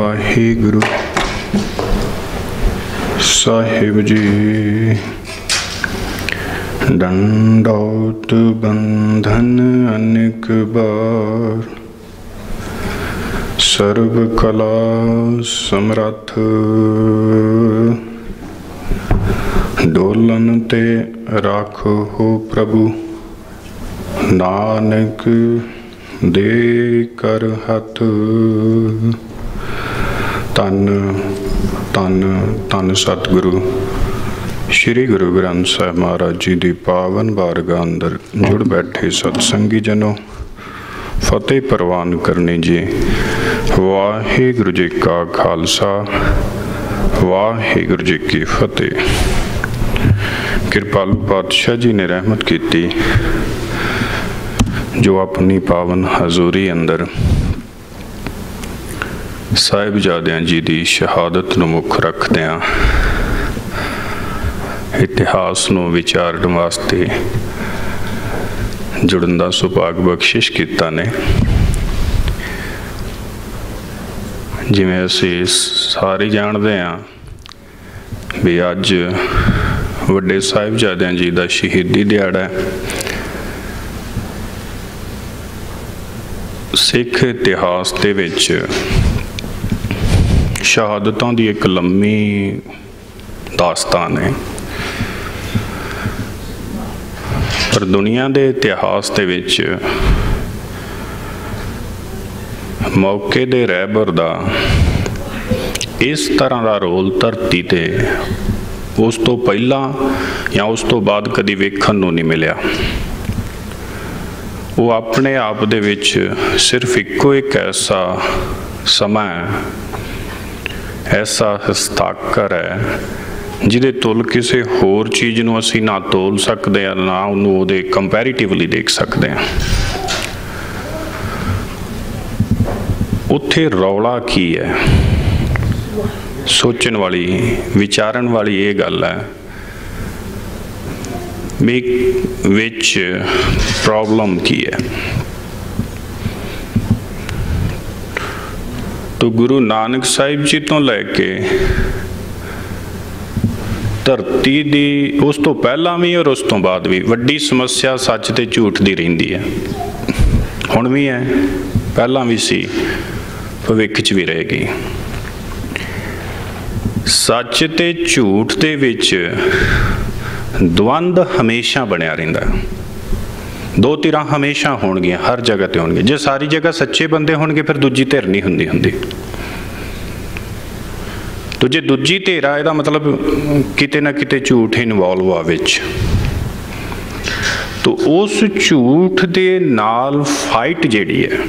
वाहिगुरु साहिब जी दंडौत बंधन अनेक बार सर्व कला समर्थ डोलन ते राखो प्रभु नानक दे कर हथ। धन धन धन सतगुरु श्री गुरु ग्रंथ साहिब महाराज जी की पावन बारगाह अंदर जुड़ बैठे सतसंगी जनों फतेह प्रवान करनी जी। वाहिगुरु जी का खालसा वाहिगुरु जी की फतेह। कृपालु पातशाह जी ने रहमत की जो अपनी पावन हजूरी अंदर साहिबजादियां जी की शहादत नूं मुख रखदियां इतिहास नूं विचारन वास्ते जुड़न दा सुभाग बख्शिश कीता ने। जिवें असीं सारे जानते हैं भी अज वड्डे साहिबजादियां जी का शहीदी दिहाड़ा है। सिख इतिहास दे विच शहादतों की एक लंबी दास्तान है, पर दुनिया के इतिहास दे विच मौके दे रहबर दा इस तरह का रोल धरती ते उस तो पहला या उस तो बाद कदी वेखण नूं नहीं मिलिया। वो अपने आप दे विच सिर्फ इको एक ऐसा समा है, ऐसा हस्ताक्षर है जिहदे तुल किसी होर चीज़ नूं असीं ना तोल सकते हैं ना उहनूं उहदे कंपैरेटिवली देख सकते हैं। उत्थे रौला की है, सोचण वाली विचारन वाली ये गल है विच प्रॉब्लम की है। तो गुरु नानक साहिब जी तो लैके धरती दी उस तो पहला भी और उस तो बाद भी वड्डी समस्या सच ते झूठ दी रहिंदी है। हुण भी है, पहला भी सी, भविख च भी रहेगी। सच ते झूठ दे विच द्वंद हमेशा बनिया रहिंदा। दो धिरां हमेशा होणगियां, हर जगह ते होणगियां। जे सारी जगह सच्चे बंदे होणगे फिर दूजी धिर नहीं हुंदी। तो जे दूजी धिर आ इहदा मतलब किते ना किते झूठ इनवॉल्व आ विच। तो उस झूठ दे नाल फाइट जिहड़ी है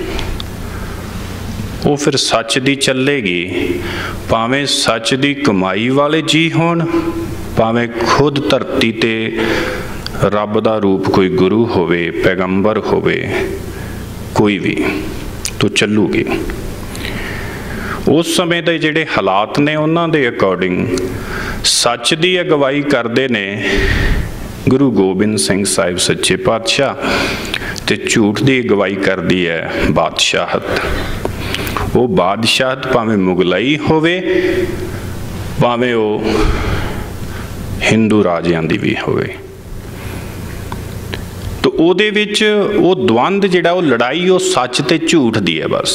वो फिर सच दी चलेगी, भावें सच दी कमाई वाले जी होण, भावें खुद धरती ते रब दा रूप कोई गुरु होवे, पैगंबर होवे, कोई भी, तो चलूगी। उस समय दे जिहड़े हालात ने उन्हां दे अकॉर्डिंग सच दी अगवाई करदे ने गुरु गोबिंद सिंह साहिब सच्चे पातशाह, ते झूठ दी अगवाई करदी है बादशाहत। वो बादशाहत भावें मुगलई होवे, भावें वो हिंदू राजियां दी भी होवे। तो उहदे विच वो द्वंद जिहड़ा वो लड़ाई वो सच ते झूठ दी है। बस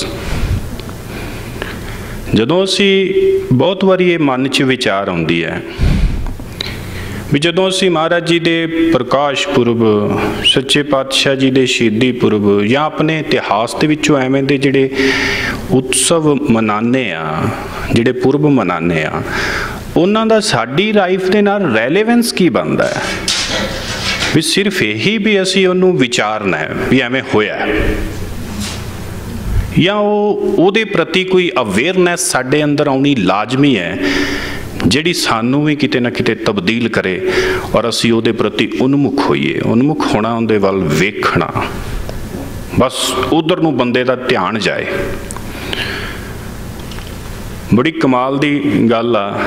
जदों असीं बहुत वारी ये मन च विचार आउंदी है भी जदों असीं महाराज जी दे प्रकाश पुरब, सच्चे पातशाह जी दे शहीदी पुरब या अपने इतिहास दे विचों एवें दे जिहड़े उत्सव मनाने आ, जिहड़े पुरब मनाने आ, उन्हां दा साडी लाइफ दे नाल रैलेवेंस की बनदा है। भी सिर्फ यही भी असीं उहनूं विचारना है भी एवें होया या उहदे प्रति कोई अवेयरनैस साडे अंदर आउणी लाजमी है जिहड़ी सानू भी किते ना किते तब्दील करे और असीं उहदे प्रति उन्मुख होईए। उन्मुख होना उहदे वल वेखना, बस उधर नूं बंदे दा ध्यान जाए। बड़ी कमाल दी गल आ,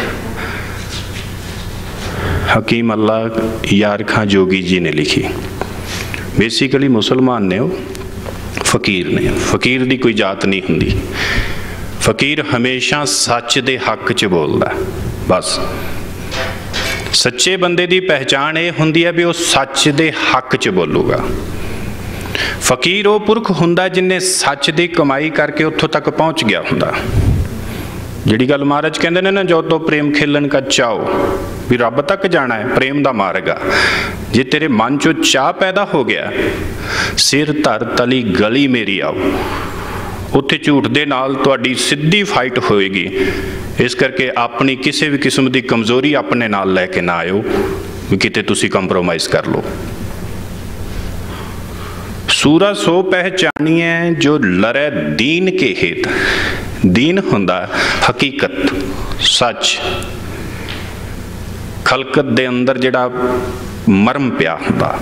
हकीम अल्लाह यार खां जोगी जी ने लिखी। बेसिकली मुसलमान ने, वो फकीर ने। फकीर दी कोई जात नहीं हुंदी, फकीर हमेशा सच दे हक च बोलदा। बस सच्चे बंदे दी पहचान ये हुंदी है भी वो सच दे हक च बोलूगा। फकीर वो पुरख हुंदा जिन्हें सच दी कमाई करके उत्थों तक पहुँच गया हुंदा। जिहड़ी गल महाराज कहंदे ने ना, जो तो प्रेम खेलन का चाओ, भी रब तक जाना है, प्रेम दा मार्ग आ। जे तेरे मन चो चाह पैदा हो गया, सिर धर तली गली मेरी आओ, उत्थे झूठ दे नाल तुहाडी सीधी फाइट होएगी। इस करके अपनी किसी भी किस्म की कमजोरी अपने नाल लैके ना आयो भी किते तुसी कंप्रोमाइज़ कर लो। सूरा सो पहचानिए जो लरे दीन के हेत। दीन हुंदा हकीकत, सच, खलकत दे अंदर जिहड़ा मरम पिया हुंदा,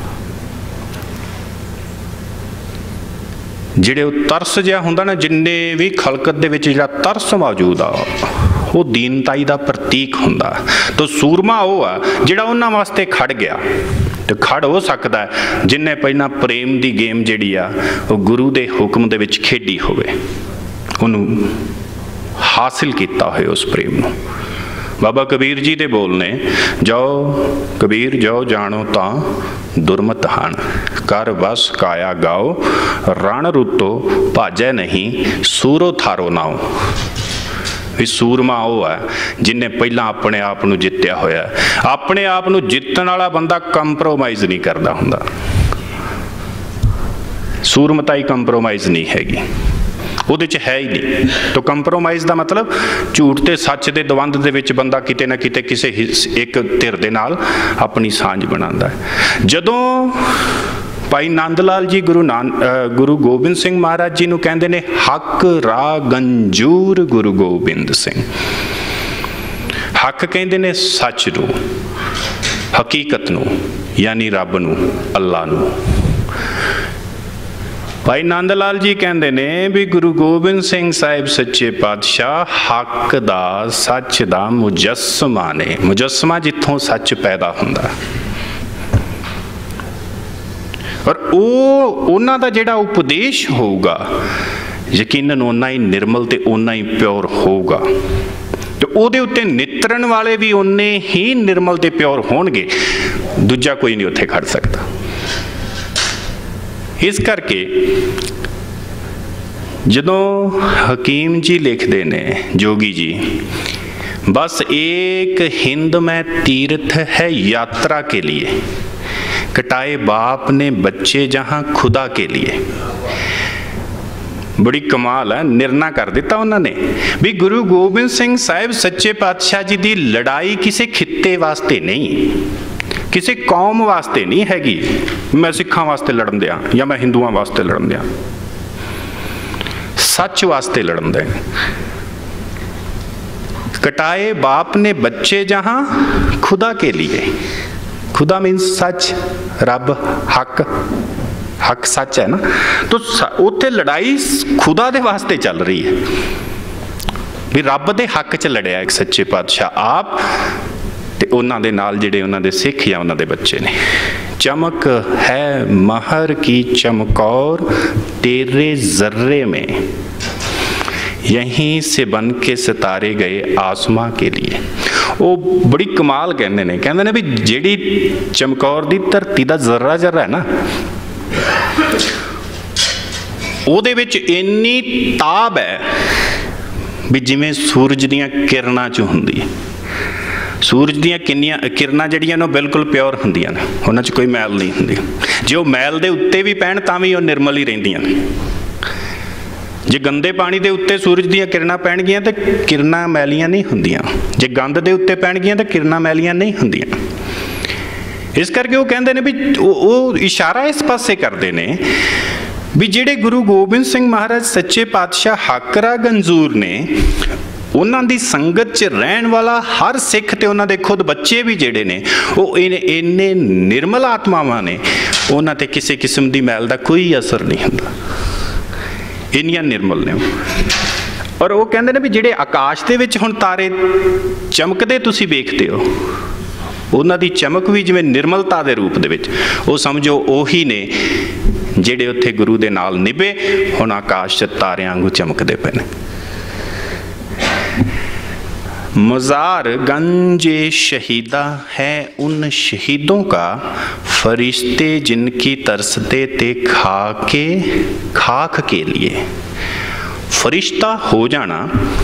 जिहड़े तरस जिहा हुंदा ना, जिन्ने भी खलकत दे विच जिहड़ा तरस मौजूद आ, वो दीनताई दा प्रतीक हुंदा। तो सूरमा वो आ जिहड़ा उन्हां वास्ते खड़ गया। तो खड़ हो सकदा है जिन्ने पहलां प्रेम दी गेम जिहड़ी आ वो गुरु दे हुक्म दे विच खेडी होवे, उन्हूं हासिल कीता होए उस प्रेम नूं। बाबा कबीर जी दे बोलने, जाओ कबीर जाओ जानो तां दुरमत हान, कर बस काया गाओ, रण रुतो भाजै नहीं, सूरो थारो नाओ। भी सूरमा वो है जिन्हें पहला अपने आप नूं जित्या होया। अपने आप नूं जितण वाला बंदा कंप्रोमाइज़ नहीं करता हुंदा। सूरमताई कंप्रोमाइज़ नहीं हैगी, ਉਹਦੇ 'ਚ है ही नहीं। तो कंप्रोमाइज़ का मतलब झूठ ते सच के द्वंद दे विच बंदा किते ना किते किसी एक धिर दे नाल अपनी सांझ बनांदा है। जदों भाई नंद लाल जी गुरु गोबिंद सिंह महाराज जी नूं कहंदे ने हक राह गंजूर गुरु गोबिंद सिंह। हक कहंदे ने सच नूं, हकीकत नूं, यानी रब नूं, अल्लाह नूं। भाई नंद लाल जी कहते ने भी गुरु गोबिंद सिंह साहिब सच्चे पातशाह हक दा सच दा मुजस्समा ने। मुजस्समा जिथों सच पैदा हुंदा, और उन्हां दा जिहड़ा उपदेश होगा यकीनन उन्ना ही निर्मल ते उन्ना ही प्योर होगा। तो उहदे उत्ते नितरन वाले भी उन्ने ही निर्मल ते प्योर होणगे, दूजा कोई नहीं उत्थे खड़ सकता। इस करके जदों हकीम जी लिखते ने, जोगी जी, बस एक हिंद में तीर्थ है यात्रा के लिए, कटाए बाप ने बच्चे जहां खुदा के लिए। बड़ी कमाल है, निर्णय कर दिता उन्होंने भी गुरु गोबिंद सिंह साहिब सच्चे पातशाह जी की लड़ाई किसी खित्ते वास्ते नहीं, किसी कौम वास्ते नहीं हैगी, मैं सिखां वास्ते लड़न दिया या मैं हिंदुआं वास्ते लड़न दिया, सच वास्ते लड़न दे। कटाए बाप ने बच्चे जहां खुदा के लिए। खुदा मीन्स सच, रब, हक। हक सच है ना, तो उत्थे लड़ाई खुदा दे वास्ते चल रही है भी रब दे हक च लड़िया एक सच्चे पातशाह आप ते उन्हां दे नाल जिहड़े उन्हां दे सिख या उन्हां दे बच्चे ने। चमक है महर की चमकौर तेरे जर्रे में, यहीं से बन के सितारे गए आसमां के लिए। वो बड़ी कमाल कहते ने भी जिहड़ी चमकौर दी धरती दा जर्रा जर्रा है ना, ਉਹਦੇ ਵਿੱਚ ਇੰਨੀ ਤਾਬ ਹੈ ਵੀ ਜਿਵੇਂ ਸੂਰਜ ਦੀਆਂ ਕਿਰਨਾਂ 'ਚ ਹੁੰਦੀ ਹੈ। ਸੂਰਜ ਦੀਆਂ ਕਿਰਨਾਂ ਜਿਹੜੀਆਂ ਨੇ ਬਿਲਕੁਲ ਪਿਓਰ ਹੁੰਦੀਆਂ ਨੇ, ਉਹਨਾਂ 'ਚ ਕੋਈ ਮੈਲ ਨਹੀਂ ਹੁੰਦੀ। ਜੇ ਉਹ ਮੈਲ ਦੇ ਉੱਤੇ ਵੀ ਪੈਣ ਤਾਂ ਵੀ ਉਹ ਨਿਰਮਲ ਹੀ ਰਹਿੰਦੀਆਂ ਨੇ। ਜੇ ਗੰਦੇ ਪਾਣੀ ਦੇ ਉੱਤੇ ਸੂਰਜ ਦੀਆਂ ਕਿਰਨਾਂ ਪੈਣਗੀਆਂ ਤਾਂ ਕਿਰਨਾਂ ਮੈਲੀਆਂ ਨਹੀਂ ਹੁੰਦੀਆਂ, ਜੇ ਗੰਦ ਦੇ ਉੱਤੇ ਪੈਣਗੀਆਂ ਤਾਂ ਕਿਰਨਾਂ ਮੈਲੀਆਂ ਨਹੀਂ ਹੁੰਦੀਆਂ। इस करके वो कहते हैं भी वो इशारा इस पासे करते हैं भी जिहड़े गुरु गोबिंद सिंह महाराज सच्चे पातशाह हकरा गंजूर ने, उन्हां दी संगत च रहन वाला हर सिख ते उन्हां दे खुद बच्चे भी जिहड़े ने वो इन्ने निर्मल आत्मावां ने, उन्हां ते किसी किस्म दी मैल दा कोई असर नहीं हुंदा, इन्नियां निर्मल ने। और वो कहते हैं भी जिहड़े आकाश दे विच हुण तारे चमकदे तुसीं वेखदे हो, उन्हां दी चमक भी जिवें निर्मलता दे रूप दे विच, वो समझो ओही ने जिहड़े उत्थे गुरु दे नाल निभे हुण आकाश च तारियां वांगू चमकदे पे ने। मज़ार गंजे शहीदा है उन शहीदों का, फरिश्ते जिनकी तरसते थे खाक के लिए। फरिश्ता हो जाना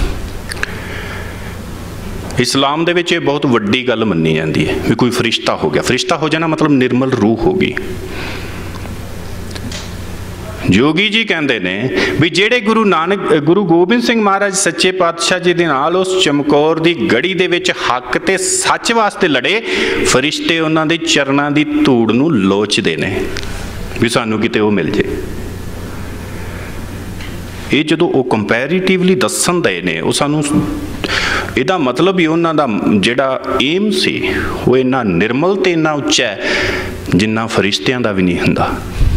इस्लाम दे विच बहुत वड्डी गल मन्नी जाती है भी कोई फरिश्ता हो गया। फरिश्ता हो जाना मतलब निर्मल रूह होगी। जोगी जी कहते ने भी जेड़े गुरु गोबिंद सिंह महाराज सच्चे पातशाह जी दे नाल उस चमकौर दी गड़ी दे विच हक ते सच वास्ते लड़े, फरिश्ते उन्हां दे चरणां दी धूड़ नूं लोचदे ने भी सानू किते वो मिल जे। ये जदों वो कंपैरेटिवली दस्सण दे ने वो सानू इहदा मतलब ही उन्हां दा जिहड़ा एम सी वो इन्ना निर्मल ते इन्ना उच्चा है जिन्ना फरिश्तियां दा भी नहीं हुंदा।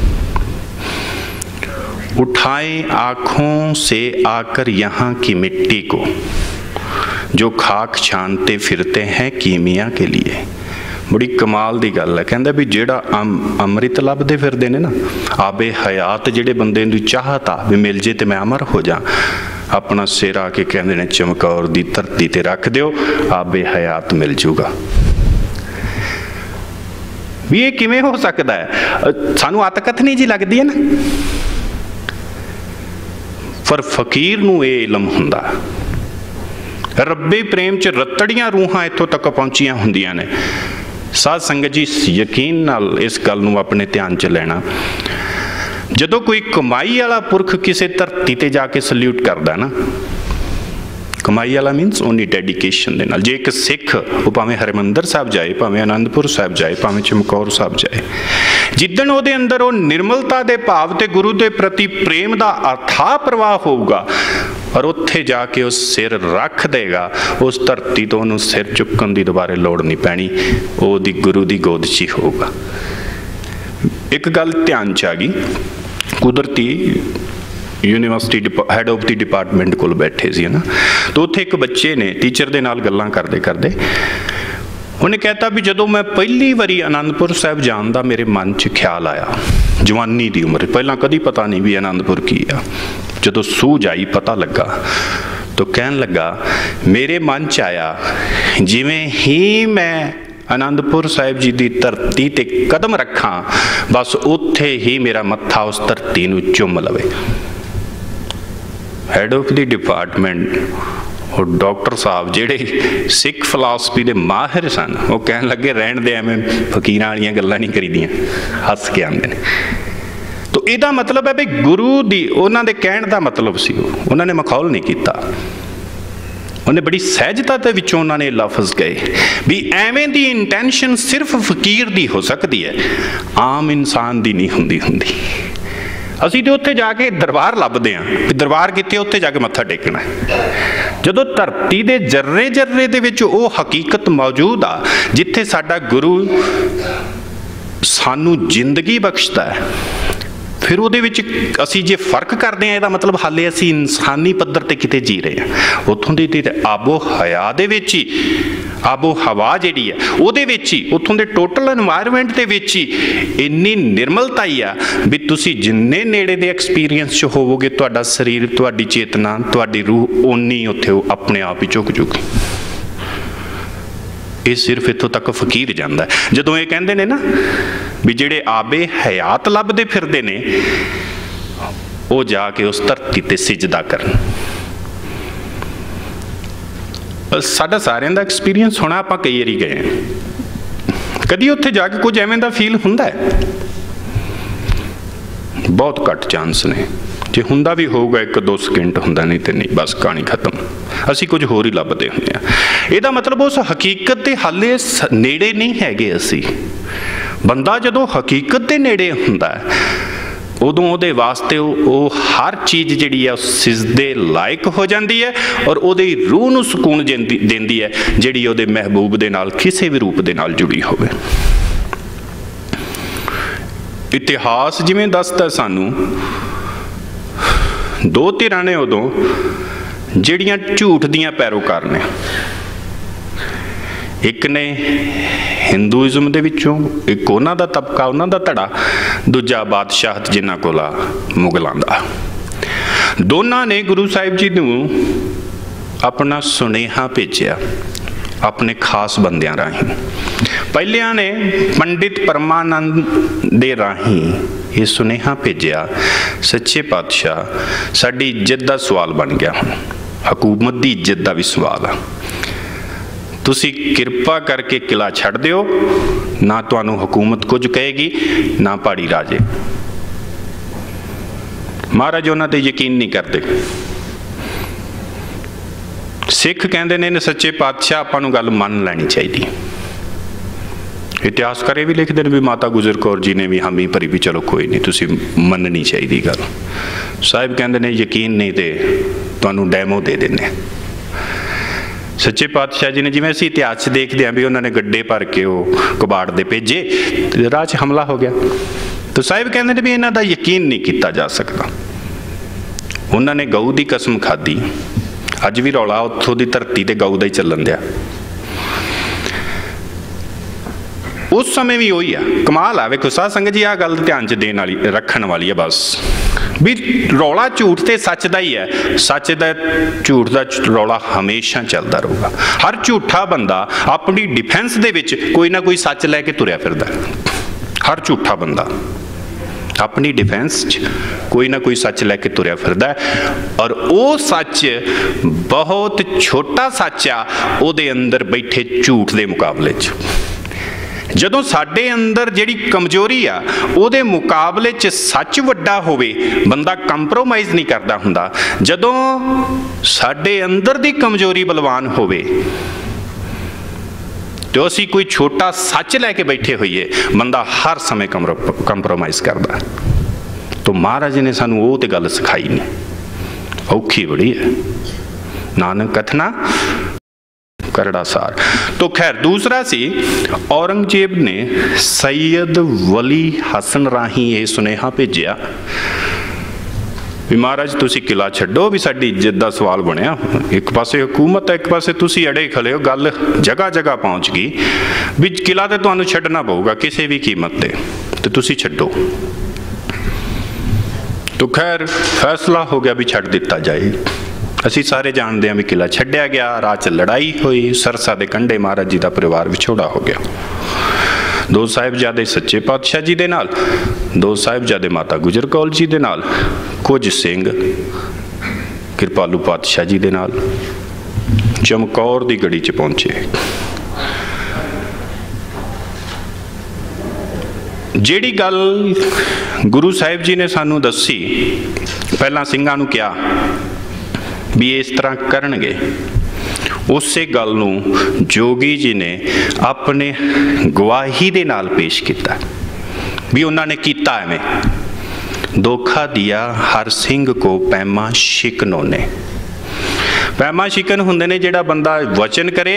उठाए आँखों से आकर यहाँ की मिट्टी को, जो खाक छानते फिरते हैं कीमिया के लिए। बड़ी कमाल दी गल है। कहंदा भी जेड़ा अमृत लभदे फिरदे ने ना, आबे हयात जेड़े बंदे दी चाहत आ भी मिल जे ते मैं अमर हो जा, अपना सिर आके कहंदे ने चमकौर दी धरती ते रख दिओ, आबे हयात मिल जूगा। भी ये किवें हो सकदा है? सानू अतकथ नहीं जी लगदी है ना, पर फकीर नूं ये इलम हुंदा। रब्बे प्रेम च रतड़ियां रूहां इत्थों तक पहुंचियां हुंदियां ने। साध संगत जी यकीन नाल इस गल नूं अपने ध्यान च लेना। जदों कोई कमाई वाला पुरख किसी धरती ते जाके सल्यूट करदा ना, कमाई वाला मीनस उन्नी डेडिकेशन दे नाल। जे एक सिख वो भावें हरिमंदर साहब जाए, भावें आनंदपुर साहब जाए, भावें चमकौर साहब जाए, जिद्दन उहदे अंदर वो निर्मलता दे भाव ते गुरु दे प्रति प्रेम दा अथाह प्रवाह होऊगा और उत्थे जाके उस सिर रख देगा, उस धरती तो उन्होंने सिर चुकन की दोबारे लोड़ नहीं पैनी, वो दी गुरु की गोद च ही होगा। एक गल ध्यान च आ गई, कुदरती university head of the department कोल बैठे सी ना, तो उत्थे एक बच्चे ने टीचर दे नाल गल्लां करदे करदे उन्हें कहता भी जदों मैं पहली बारी आनंदपुर साहब जान दा मेरे मन च ख्याल आया, जवानी दी उम्र, पहला कदी पता नहीं भी आनंदपुर की आ, जदों सूझ आई पता लगा तो कहन लगा मेरे मन च आया जिवें ही मैं आनंदपुर साहिब जी की धरती ते कदम रखा, बस उत्थे ही मेरा मत्था उस धरती नूं चुम लवे। हैड ऑफ द डिपार्टमेंट और डॉक्टर साहब जेड़े सिख फिलासफी के माहिर सन, वो कह लगे रहन दे एवें फकीरां वालियां गल्लां नहीं करीदियां, हस के आंदे ने। तो इहदा मतलब है भी गुरु दी उन्हां दे कहण दा मतलब सी उन्हां ने मखौल नहीं कीता, उन्हें बड़ी सहजता दे विचों उन्होंने लफज गए भी एवें दी इंटेंशन सिर्फ फकीर दी हो सकती है, आम इंसान दी नहीं हुंदी हुंदी। असीं तो उत्थे जाके दरबार लभदे हां, दरबार कित्थे उत्थे जाके मत्था टेकना है। जदों धरती दे जर्रे जर्रे दे विच वो हकीकत मौजूद आ जिथे साडा गुरु सानू जिंदगी बख्शदा है, फिर वो असी जे फर्क करते हैं इसका मतलब हाले असी इंसानी पद्धर ते किते जी रहे हैं। उत्थों की आबो हया दे विच ही, आबो हवा जिहड़ी है उहदे विच ही, उत्थों दे टोटल एनवायरनमेंट दे विच ही इन्नी निर्मलता ही आ भी तुसी जिन्ने नेड़े दे एक्सपीरियंस च होवोगे, तुहाडा शरीर, तुहाडी चेतना, तुहाडी रूह उन्नी उत्थे अपने आप ही झुक जूगी। ये सिर्फ इत्थों तक फकीर जांदा है। जदों ये कहंदे ने ना भी जेड़े आबे हयात लभदे फिरदे ने वो जाके उस धरती ते सिजदा करन। साडा सारिਆਂ ਦਾ एक्सपीरियंस होना, आपां कई वारी गए कदी उत्थे जाके कुछ एवें दा फील हुंदा है? बहुत घट चांस ने, जे हुंदा भी होगा 1-2 सेकंड हुंदा, नहीं तो नहीं, बस कहानी खत्म। असी कुछ होर ही लभदे हुंदे आ। इहदा मतलब उस हकीकत दे हाले नेड़े नहीं हैगे असी। बंदा जदों हकीकत दे नेड़े हुंदा है उदों उहदे वास्ते वो हर चीज़ जिहड़ी है सिजदे लायक हो जाती है और उहदी रूह नूं सुकून देंदी है जिहड़ी उहदे महबूब दे नाल किसी भी रूप दे नाल जुड़ी होवे। इतिहास जिवें दसदा सानू, 2 धिरां ने उदों जिहड़ियां झूठ दियां पैरोकार ने, एक ने हिंदूइज्म दे विचों, एक उन्हां दा तबका, उन्हां दा धड़ा, दूजा बादशाहत जिन्हां कोल मुगलां दा। दोनां ने गुरु साहिब जी नूं अपना सुनेहा भेजिया अपने खास बंदियां राही। पहलियां ने पंडित परमानंद दे राही ये सुनेहा भेजिया, सच्चे पातशाह साडी इज्जत दा सवाल बन गया, हुण हकूमत दी इज्जत दा भी सवाल आ। तुसी किरपा करके किला छड़ दिओ, ना तुहानू हुकूमत कुछ कहेगी ना पहाड़ी राजे। महाराज उन्हां ते यकीन नहीं करते। सिख कहते ने सच्चे पातशाह आपां नूं गल मन लैनी चाहिए। इतिहासकार भी लिखते हैं भी माता गुजर कौर जी ने भी हामी भरी भी चलो कोई नहीं, तुसी मननी चाहिए गल। साहिब कहते ने यकीन नहीं तो तुहानू डैमो दे देने। सच्चे पातशाह जी ने जिवें असीं इतिहास देखते हैं भी उन्होंने गड्ढे भर के वो कबाड़ दे भेजे, राह च हमला हो गया। तो साहिब कहते हैं भी इन्हां दा यकीन नहीं किया जा सकता। उन्होंने गऊ की कसम खाधी, अज भी रौला उत्थों की धरती ते गऊ दा ही चलन दिया। उस समय भी वही है, कमाल है। वेखो साध संगत जी आ गल ध्यान च देने वाली रखण वाली है बस भी रौला झूठ ते सच दा ही है, सच दा झूठ दा रौला हमेशा चलता रहूगा। हर झूठा बंदा अपनी डिफेंस दे विच कोई ना कोई सच लैके तुरया फिरदा। हर झूठा बंदा अपनी डिफेंस कोई ना कोई सच लैके तुरया फिरदा और वो सच बहुत छोटा सच आ उहदे अंदर बैठे झूठ दे मुकाबले च। जदों साडे अंदर जिहड़ी कमजोरी आ उहदे मुकाबले च सच वड्डा होवे, बंदा कंप्रोमाइज़ नहीं करदा हुंदा। जदों साडे अंदर दी कमजोरी बलवान होवे तो असी कोई छोटा सच लैके बैठे होइए, बंदा हर समय कंप्रोमाइज़ करदा। तो महाराज ने सानू वो तो गल सिखाई नहीं, औखी बड़ी है। नानक कथना करड़ा सार। तो खैर दूसरा सी औरंगजेब ने सैयद वली हसन राही ये सुनेहा भेजिया भी महाराज तुसी किला छड्डो, भी साडी इज्जत का सवाल बनया। एक पासे हुकूमत है, एक पासे तुसी अड़े खले हो, गल जगह जगह पहुँच गई भी किला तो तुहानू छड्डना पऊगा किसी भी कीमत ते, तो तुसी छड्डो। तो खैर फैसला हो गया भी छड्ड दिता जाए। असी सारे जानते हैं भी किला छड्डिया गया, राह च लड़ाई हुई, सरसा के कंढे महाराज जी का परिवार विछोड़ा हो गया। दो साहिबजादे सच्चे पातशाह जी दे नाल, दो साहिबजादे माता गुजर कौर जी दे नाल, कुछ सिंह कृपालू पातशाह जी दे नाल चमकौर दी गड़ी च पहुंचे। जिहड़ी गल गुरु साहिब जी ने सानू दसी, पहला सिंघां नूं कहा भी इस तरह करनगे, उस गल नूं जोगी जी ने अपने गवाही दे नाल पेश किया भी उन्होंने किया एवें। धोखा दिया हर सिंह को पैमा शिकनों ने। पैमा शिकन हुंदे ने जिहड़ा बंदा वचन करे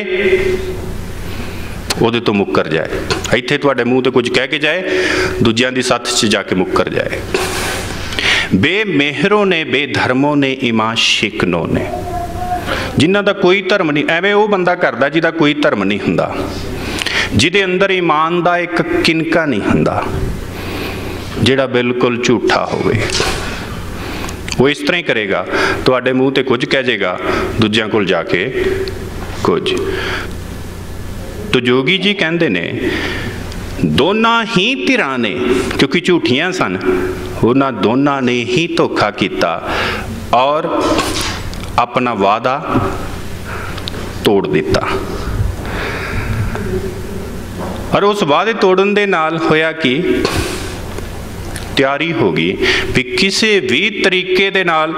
उहदे तो मुक्कर जाए, इत्थे तुहाडे मूँह ते कुछ कह के जाए, दूजियां दी सत्थ च जाके मुक्कर जाए। बेमेहरों ने बेधर्मों ने इमा शिकनों ने, जिन्हां दा कोई धर्म नहीं, एवें वो बंदा करदा जिहदा कोई धर्म नहीं हुंदा, जिहदे अंदर ईमान दा एक किनका नहीं हुंदा, जिहड़ा बिल्कुल झूठा होवे। वो इस तरह ही करेगा, तुहाडे मूँह ते कुछ कह जाएगा, दूजियां कोल जाके कुछ। तो जोगी जी कहंदे ने दोनों ही धिरां ने, क्योंकि झूठियां सन, उन्हां दोनों ने ही धोखा किया और अपना वादा तोड़ दिता। और उस वादे तोड़न दे नाल होया कि तैयारी होगी भी किसी भी तरीके दे नाल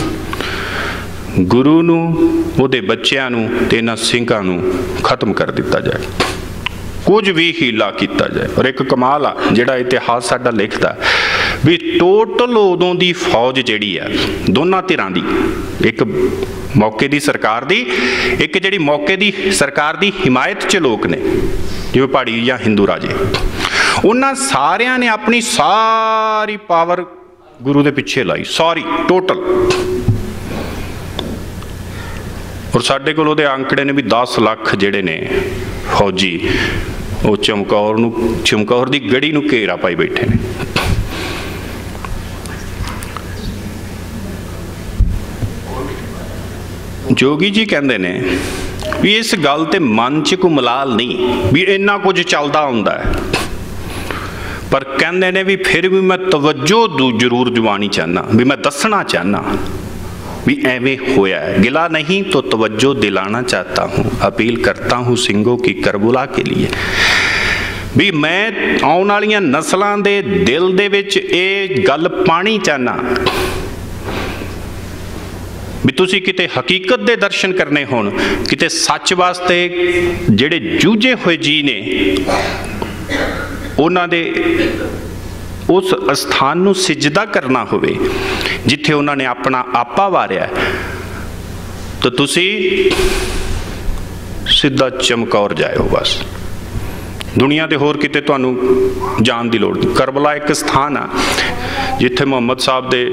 गुरु नूं, उहदे बच्चिआं नूं ते इन्हां सिंघां नूं खत्म कर दिता जाए, कुछ भी हीला किया जाए। और एक कमाल आ जिहड़ा इतिहास साडा लिखदा भी टोटल उदों दी फौज जिहड़ी आ दोनों धिरां दी, एक मौके दी सरकार दी, एक जिहड़ी मौके दी सरकार दी हिमायत च लोक ने जिवें पहाड़ी या हिंदू राजे, उन्हां सारियां ने अपनी सारी पावर गुरु दे पिछे लाई, सारी टोटल। और साडे कोल उहदे आंकड़े ने भी 10 लाख जिहड़े ने फौजी वो चमकौर दी गड़ी नूं घेरा पाई बैठे ने। जोगी जी कहते ने भी इस गल ते मन च कोई मलाल नहीं भी इन्ना कुछ चलता हुंदा है, पर कहते ने भी फिर भी मैं तवज्जो जरूर दिवानी चाहना, भी मैं दसना चाहना भी एवें होया है। गिला नहीं तो तवज्जो दिलाना चाहता हूँ, अपील करता हूँ सिंघों की करबला के लिए। भी मैं आने वाली नस्लों के दिल दे विच ये गल पानी चाहना भी तुसी किते हकीकत दे दर्शन करने होण, किते सच वास्ते जिहड़े जूझे हुए जी ने उन्हां दे उस स्थान नूं सिजदा करना होवे जिथे उन्होंने अपना आपा वारिया, तो तुसी सीधा चमकौर जाओ बस। दुनिया के होर किते तुहानूं जाण दी लोड़ नहीं। करबला एक स्थान आ जिथे मुहम्मद साहब दे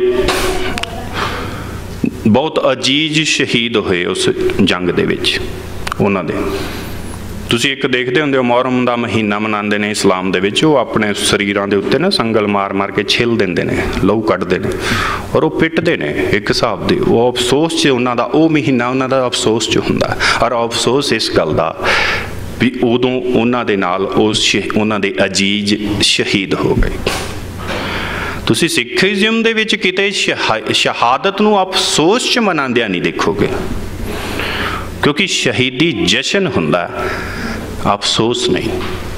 बहुत अजीज शहीद होए उस जंग दे विच। उन्हां दे तुसीं एक देखते होंदे हो मुहर्रम दा महीना मनाते हैं इस्लाम दे विच, वो अपने शरीरां दे उत्ते ना संगल मार मार के छिल देंदे ने, लहू कड्डदे ने और वो पिटदे ने एक हिसाब दे। वो अफसोस च उन्हां दा वो महीना उन्हां दा अफसोस च हुंदा, और अफसोस इस गल दा भी उदों उन्हां दे नाल उन्हां दे अजीज शहीद हो गए। तुसीं सिखिज़म दे विच किते शहादत नूं अफसोस च मनांदियां नहीं देखोगे, क्योंकि शहीदी जशन हुंदा, अफसोस नहीं।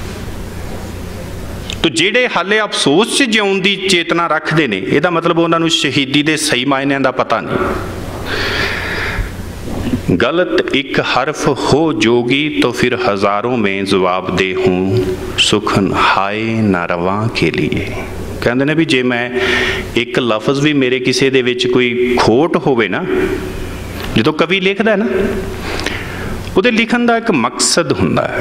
तो जेड़े हाले अफसोस च जिउण दी चेतना रखते हैं, इहदा मतलब उन्हां नूं शहीदी दे सही मायनिਆਂ दा पता नहीं। गलत एक हरफ हो जोगी तो फिर हजारों में जवाब दे हूँ सुखन हाय ना रवां के लिए। कहते ने भी जे मैं एक लफ्ज़ भी मेरे किसी दे विच कोई खोट होवे ना, जो कवि लिखदा है ना, उहदे लिखण दा एक मकसद हुंदा है।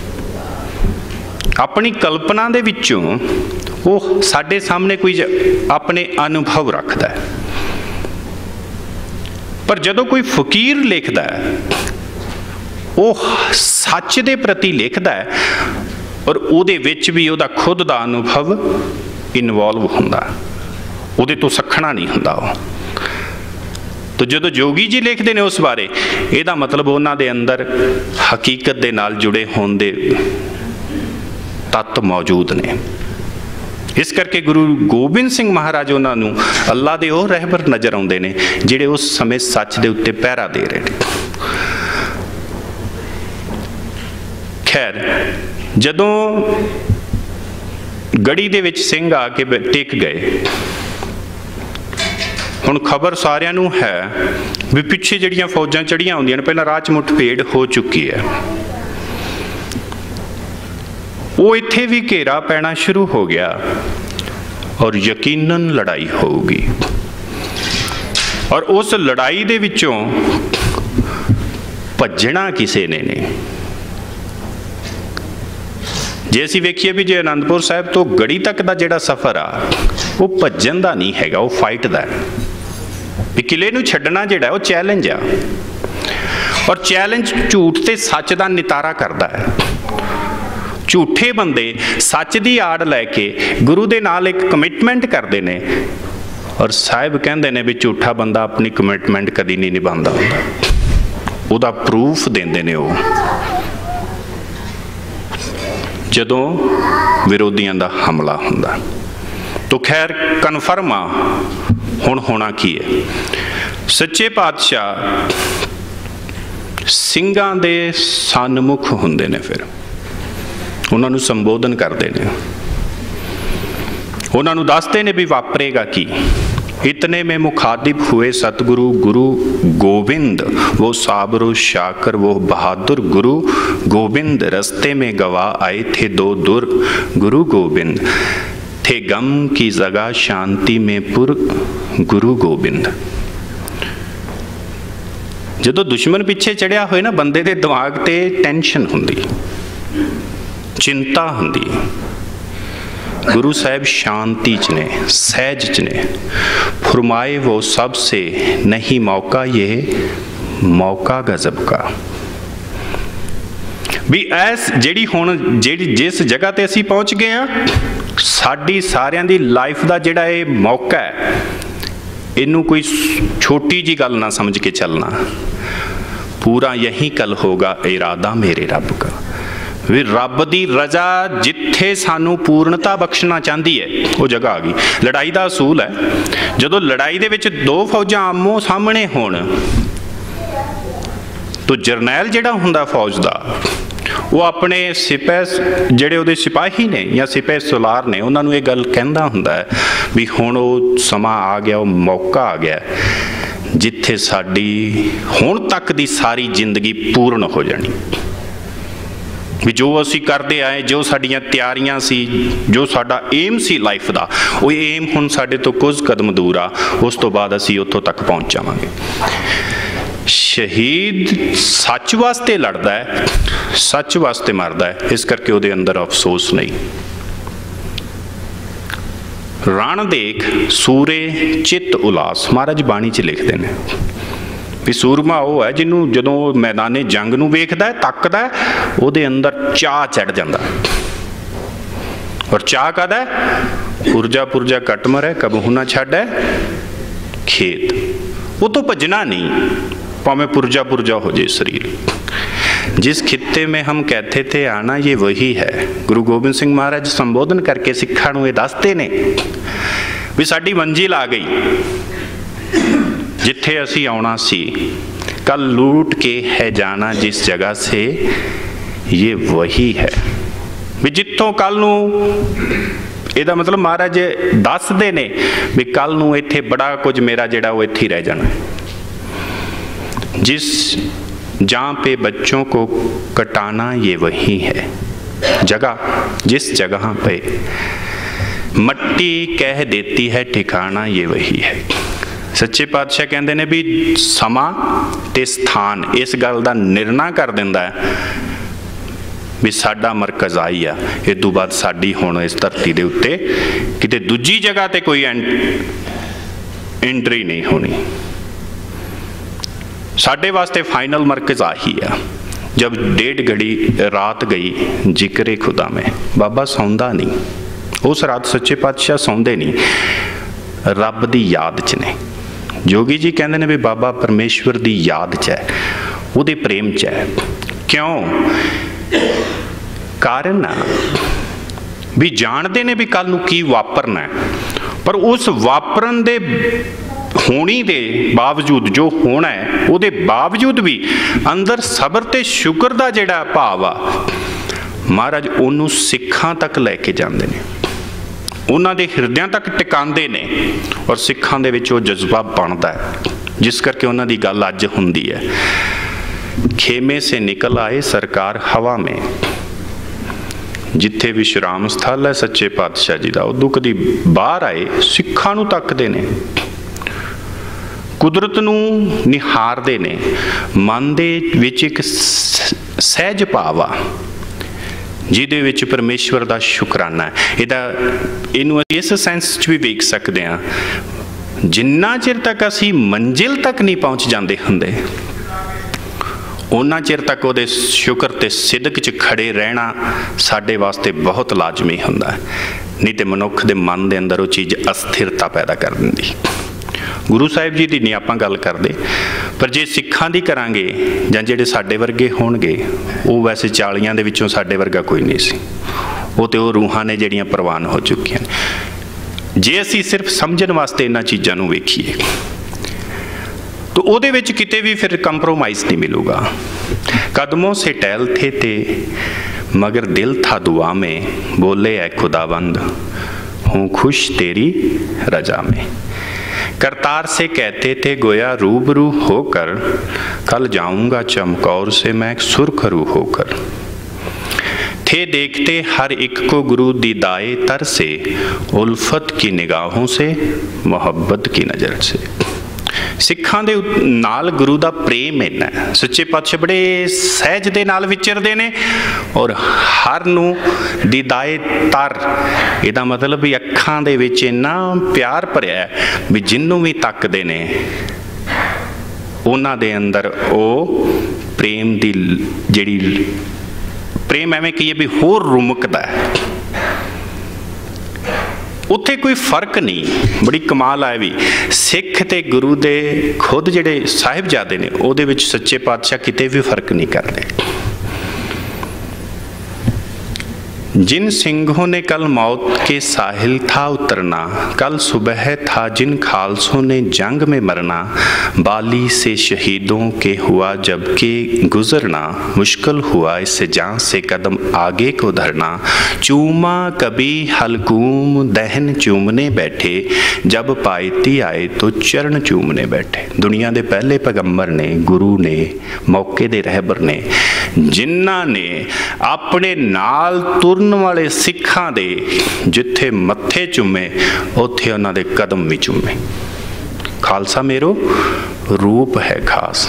अपनी कल्पना दे विचों वो साडे सामने कोई अपने अनुभव रखदा है, पर जदों कोई फकीर लिखदा है वो सच दे प्रति लिखदा है, और उहदे विच भी उहदा खुद दा अनुभव इनवॉल्व हुंदा, उहदे तो सखना नहीं हुंदा वो। तो जो जोगी जी लिखते हैं उस बारे, यदा मतलब उन्होंने दे अंदर हकीकत दे नाल जुड़े होने दे तत्त मौजूद ने। इस करके गुरु गोबिंद सिंह महाराज उन्होंने अल्लाह दे वो रहबर नज़र आते हैं जिहड़े उस समय सच दे उत्ते पहरा दे रहे हैं। खैर जदों गढ़ी दे विच सिंह आके टिक गए, हुण खबर सारिਆਂ ਨੂੰ है भी पिछे ਜਿਹੜੀਆਂ फौजां चढ़ियां ਹੁੰਦੀਆਂ ਨੇ, ਪਹਿਲਾਂ ਰਾਹ 'ਚ ਮੁੱਠਭੇੜ हो चुकी है, वो इत्थे भी घेरा पैना शुरू हो गया और यकीनन लड़ाई होगी। और उस लड़ाई दे विचों भज्जना किसी ने नहीं। जे असीं वेखीए भी जे आनंदपुर साहिब तो गढ़ी तक का जिहड़ा सफ़र आ वो भज्जन दा नहीं हैगा, वो फाइट दा है। भी किले नूं छड्डना जिहड़ा वो चैलेंज आ, और चैलेंज झूठ ते सच दा नितारा करदा है। झूठे बंदे सच दी आड़ लैके गुरु दे नाल एक कमिटमेंट करते हैं, और साहिब कहते हैं भी झूठा बंदा अपनी कमिटमेंट कदी नहीं निभांदा हुंदा, उहदा प्रूफ देंदे ने वो जदों विरोधियों का हमला हुंदा। तो खैर कन्फर्म आ हुण होना की है। सच्चे पातशाह ਸਿੰਘਾਂ ਦੇ सन्मुख हुंदे ने, फिर उन्होंने संबोधन करते हैं, उन्होंने दसते ने भी वापरेगा की। इतने में मुखातिब हुए सतगुरु गुरु गोविंद, वो साबरो शाकर वो बहादुर गुरु गोविंद, रस्ते में गवा आए थे दो दुर गुरु गोविंद, थे गम की जगह शांति में पुर गुरु गोविंद। जदों दुश्मन पिछे चढ़िया होए ना, बंदे दे दिमाग ते टेंशन हुंदी, चिंता हुंदी। गुरु साहिब शांति च ने, सहज च ने। फरमाए वो सबसे नहीं मौका, ये मौका गजब का। भी ऐस जिहड़ी हुण जिस जगह ते असीं पहुँच गए हैं, साडी सारियां दी लाइफ दा जिहड़ा ये मौका है, इनू कोई छोटी जी गल ना समझ के चलना। पूरा यही कल होगा इरादा मेरे रब का। भी रब दी रजा जिथे सानू पूर्णता बख्शना चाहती है वो जगह आ गई। लड़ाई का असूल है, जदों लड़ाई दे विच दो फौजां आमो सामने होण तो जरनैल जिहड़ा हुंदा फौज दा वो अपने सिपह जिहड़े उहदे सिपाही ने या सिपह सलार ने उन्हां नूं इह गल कहंदा हुंदा है भी हुण वो समा आ गया, वो मौका आ गया जिथे साडी हुण तक दी सारी जिंदगी पूर्ण हो जानी। भी जो असी करते आए, जो साडियां तैयारियां सी, जो साडा एम सी लाइफ दा, वो एम हुण साडे तो कुछ कदम दूर आ, उस तो बाद असी उत्थों तक पहुँच जावांगे। शहीद सच वास्ते लड़दा है, सच वास्ते मरदा है, इस करके उहदे अंदर अफसोस नहीं। रण देख सूरे चित उलास, महाराज बाणी च लिखते हैं भी सूरमा वो है जिन्हों जदों मैदाने जंग नूं वेखदा है, तकदा है, उहदे अंदर चाह चढ़ जांदा। और चाह काहदा है? पुरजा पुरजा कट मरै कबहू ना छड्डै खेत। वो तो भजना नहीं, भावें पुरजा पुरजा हो जाए शरीर। जिस खित्ते में हम कहते थे आना ये वही है। गुरु गोबिंद सिंह महाराज संबोधन करके सिखां नूं ये दसदे ने भी साडी मंजिल आ गई, जिथे असी आउणा सी, कल लूट के है जाना जिस जगह से, ये वही है। भी जिथों कल नूं, इहदा मतलब महाराज दसदे ने भी कल नूं इत्थे बड़ा कुछ मेरा जिहड़ा वो इत्थे रह जाना। जिस जहाँ पे बच्चों को कटाना ये वही है जगह, जिस जगह पे मट्टी कह देती है ठिकाना ये वही है। सच्चे पातशाह कहते ने भी समा ते स्थान इस गल का निर्णय कर दिंदा है भी साडा मरकज़ आई आ, इस तो बाद साडी हुण इस धरती दे उत्ते किते दूजी जगह ते कोई एंट्री नहीं होनी। साडे वास्ते फाइनल मरकज़ आही आ। जब 1.5 घड़ी रात गई जिक्रे खुदा में, बाबा सौंदा नहीं, उस रात सच्चे पातशाह सौंदे नहीं, रब दी याद च ने। जोगी जी कहते हैं भी बाबा परमेश्वर दी याद च है, उहदे प्रेम च है। क्यों? कारण भी जानते ने भी कल नूं की वापरना है, पर उस वापरन दे होनी दे बावजूद, जो होना है उहदे बावजूद भी अंदर सबर ते शुक्र दा जिहड़ा भाव आ, महाराज उहनूं सिखां तक लैके जांदे ने, उन्हां दे हिरदियां तक टिकांदे ने, और सिखां दे विच वो जज्बा बनदा है, जिस करके उन्हां दी गल अज हुंदी है। खेमे से निकल आए सरकार हवा में, जिथे विश्राम स्थल है सच्चे पातशाह जी दा, उदों कदी बाहर आए सिखां नूं तकदे ने, कुदरत नूं निहारदे ने, मन दे विच एक सहज भाव आ जिहदे विच परमेश्वर दा शुकराना है। इहनूं इस सेंस च भी वेख सकते हैं, जिन्ना चिर तक असी मंजिल तक नहीं पहुँच जाते हुंदे, उन्ना चिर तक उहदे शुक्र ते सिदक च खड़े रहना साडे वास्ते बहुत लाजमी हुंदा है। नहीं तो मनुख दे मन दे अंदर वो चीज़ अस्थिरता पैदा कर दिंदी। गुरु साहिब जी की नहीं आपां गल करदे, पर जे सिखां दी करांगे जां जिहड़े साडे वर्गे होणगे, वो वैसे 40 दे विचों साडे वर्गा कोई नहीं सी, वो तो रूहां ने जिहड़ियां प्रवान हो चुकियां। जे असीं सिर्फ समझण वास्ते इन्हां चीज़ां नूं वेखीए तो उहदे विच किते भी फिर कंप्रोमाइज़ नहीं मिलूगा। कदमों से टहलते थे मगर दिल था दुआ में, बोले ऐ खुदाबंद हूँ खुश तेरी रजा में। करतार से कहते थे गोया रूबरू होकर, कल जाऊंगा चमकौर से मैं सुरखरू होकर। थे देखते हर एक को गुरु दीदाए तर से, उल्फत की निगाहों से मोहब्बत की नज़र से। सिखां दे नाल गुरु दा प्रेम इन्ना है। सच्चे पातशाह बड़े सहज दे नाल विचरदे ने, और हर नूं दीदाए तर, इहदा मतलब भी अखां दे विच इन्ना प्यार भरिया है भी जिन्नू भी तकदे ने उन्हां दे अंदर ओ प्रेम दी जिहड़ी प्रेम एवें कहिए भी होर रुमकदा है। उत्थे कोई फर्क नहीं। बड़ी कमाल है भी, सिख ते गुरु दे खुद जिहड़े साहिबजादे ने उहदे विच सच्चे पातशाह किते भी फर्क नहीं करते। जिन सिंहों ने कल मौत के साहिल था उतरना, कल सुबह था जिन खालसों ने जंग में मरना, बाली से शहीदों के हुआ जबकि गुजरना, मुश्किल हुआ इससे जान से कदम आगे को धरना, चूमा कभी हलकूम दहन चूमने बैठे, जब पायती आए तो चरण चूमने बैठे। दुनिया के पहले पैगंबर ने, गुरु ने, मौके दे रहबर ने, जिन्हां ने अपने नाल तुरन वाले सिखां दे जिथे मत्थे चूमे उत्थे उन्हां दे कदम भी चूमे। खालसा मेरो रूप है खास,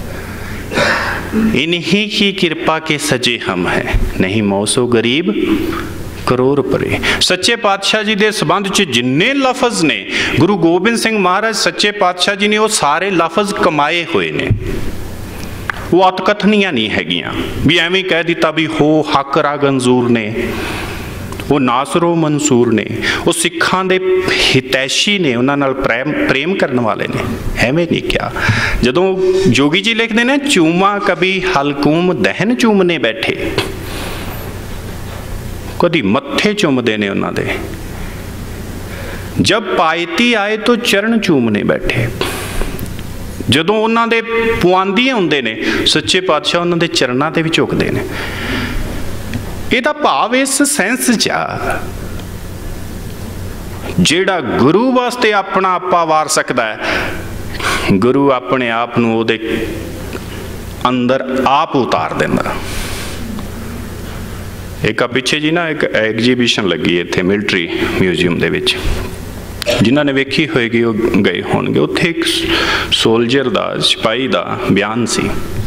इन्हीं की कृपा के सजे हम हैं, नहीं मौसो गरीब करोड़ परे। सच्चे पातशाह जी के संबंध च जिन्ने लफज ने गुरु गोबिंद सिंह महाराज सच्चे पातशाह जी ने वो सारे लफज कमाए हुए ने। वो अतकथनियां नहीं हैगियां भी एवें कह दिता भी हो हक रा गंजूर ने, वो नासरो मंसूर ने, वो सिखां दे हितैषी ने, उन्हां नाल प्रेम करने वाले ने। एवें नहीं क्या। जदों जोगी जी लिखते ने चूमा कभी हलकूम दहन चूमने बैठे, कदी मत्थे चूमदे ने उन्हां दे, जब पायती आए तो चरण चूमने बैठे। जदों उन्हां दे पुआंदी आउंदे ने सच्चे पातशाह उन्हां दे चरणां ते भी झुकदे ने। इहदा भाव इस सेंस च आ जिहड़ा गुरु वास्ते अपना आपा वार सकदा है, गुरु अपने आप नूं उहदे अंदर आप उतार दिंदा। एक पिछे जी ना एक एग्जीबिशन लगी इत्थे मिलटरी म्यूजियम दे विच, जिन्हां ने वेखी होएगी वो गए होणगे। उत्थे एक सोल्जर दा, सिपाही दा बयान सी।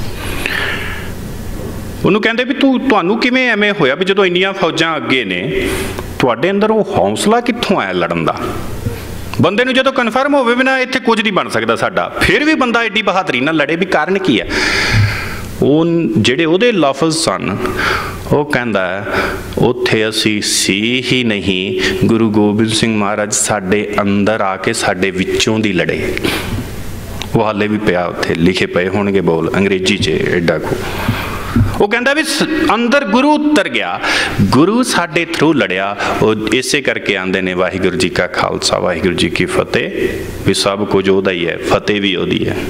उन्होंने कहते भी तुहानू किवें एवें होया भी जदों इन्नियां फौजां अगे ने, तुहाडे अंदर वो हौसला कित्थों आया लड़न दा? बंदे नूं जदों कन्फर्म होवे भी ना इत्थे कुछ नहीं बन सकदा साडा, फिर भी बंदा एड्डी बहादरी नाल लड़े, भी कारण की है? ਉਹ ਜਿਹੜੇ ਉਹਦੇ ਲਫ਼ਜ਼ ਸਨ, ਉਹ ਕਹਿੰਦਾ ਉੱਥੇ ਅਸੀਂ ਸੀ ਹੀ ਨਹੀਂ, ਗੁਰੂ ਗੋਬਿੰਦ ਸਿੰਘ ਮਹਾਰਾਜ ਸਾਡੇ ਅੰਦਰ ਆ ਕੇ ਸਾਡੇ ਵਿੱਚੋਂ ਦੀ ਲੜੇ। ਉਹ ਹਾਲੇ ਵੀ ਪਿਆ ਉੱਥੇ ਲਿਖੇ ਪਏ ਹੋਣਗੇ ਬੋਲ ਅੰਗਰੇਜ਼ੀ 'ਚ ਐਡਾ ਕੁ। ਉਹ ਕਹਿੰਦਾ ਵੀ ਅੰਦਰ ਗੁਰੂ ਉਤਰ ਗਿਆ, ਗੁਰੂ ਸਾਡੇ ਥਰੂ ਲੜਿਆ। ਉਹ ਇਸੇ ਕਰਕੇ ਆਂਦੇ ਨੇ ਵਾਹਿਗੁਰੂ ਜੀ ਕਾ ਖਾਲਸਾ ਵਾਹਿਗੁਰੂ ਜੀ ਕੀ ਫਤਿਹ, ਵੀ ਸਭ ਕੁਝ ਉਹਦਾ ਹੀ ਹੈ, ਫਤਿਹ ਵੀ ਉਹਦੀ ਹੈ।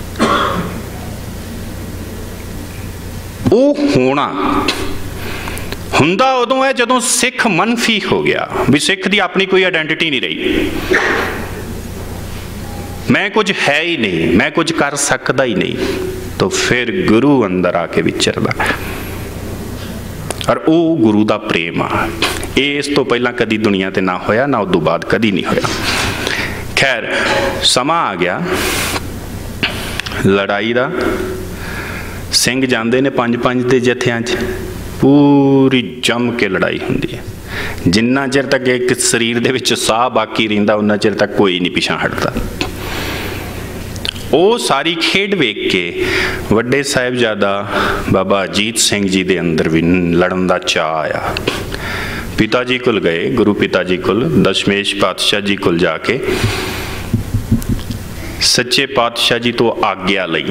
ਉਹ ਹੋਣਾ ਹੁੰਦਾ ਉਦੋਂ ਹੈ ਜਦੋਂ ਸਿੱਖ ਮਨਫੀ ਹੋ ਗਿਆ, ਵੀ ਸਿੱਖ ਦੀ ਆਪਣੀ ਕੋਈ ਆਇਡੈਂਟੀਟੀ ਨਹੀਂ ਰਹੀ, मैं कुछ है ही नहीं, मैं कुछ कर सकता ही नहीं, तो फिर गुरु अंदर आके विचरदा और वो गुरु दा प्रेम आ। इस तो पहला कदी दुनिया ते ना होया, ना उदों बाद कदी नहीं होया। खैर समा आ गया लड़ाई दा। सिंह जांदे ने 5-5 दे जत्थियां च, पूरी जम के लड़ाई हुंदी है। जिन्ना चिर तक एक शरीर दे विच साह बाकी रहिंदा उन्ना चिर तक कोई नहीं पिछां हटदा। ਉਹ ਸਾਰੀ ਖੇਡ ਵੇਖ ਕੇ ਵੱਡੇ ਸਾਹਿਬਜ਼ਾਦਾ ਬਾਬਾ ਅਜੀਤ ਸਿੰਘ ਜੀ ਦੇ ਅੰਦਰ ਵੀ ਲੜਨ ਦਾ ਚਾਅ ਆਇਆ। ਪਿਤਾ ਜੀ ਕੋਲ ਗਏ, ਗੁਰੂ ਪਿਤਾ ਜੀ ਕੋਲ, ਦਸ਼ਮੇਸ਼ ਪਾਤਸ਼ਾਹ ਜੀ ਕੋਲ ਜਾ ਕੇ ਸੱਚੇ ਪਾਤਸ਼ਾਹ ਜੀ ਤੋਂ ਆਗਿਆ ਲਈ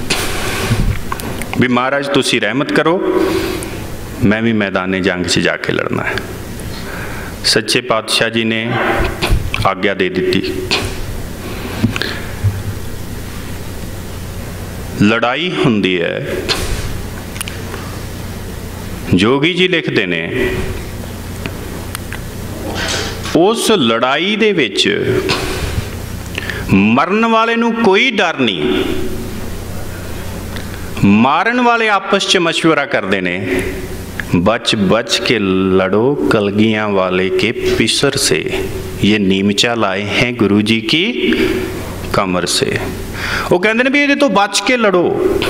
ਵੀ ਮਹਾਰਾਜ ਤੁਸੀਂ ਰਹਿਮਤ ਕਰੋ, ਮੈਂ ਵੀ ਮੈਦਾਨੇ ਜੰਗ 'ਚ ਜਾ ਕੇ ਲੜਨਾ ਹੈ। ਸੱਚੇ ਪਾਤਸ਼ਾਹ ਜੀ ਨੇ ਆਗਿਆ ਦੇ ਦਿੱਤੀ। लड़ाई हुंदी है। जोगी जी लिखते ने उस लड़ाई दे विच मरन वाले नूं कोई डर नहीं, मारन वाले आपस च मशवरा करते ने, बच बच के लड़ो कलगियां वाले के पिसर से, ये नीमचा लाए हैं गुरु जी की कमर से। वो कहते हैं भी ये तो बच के लड़ो।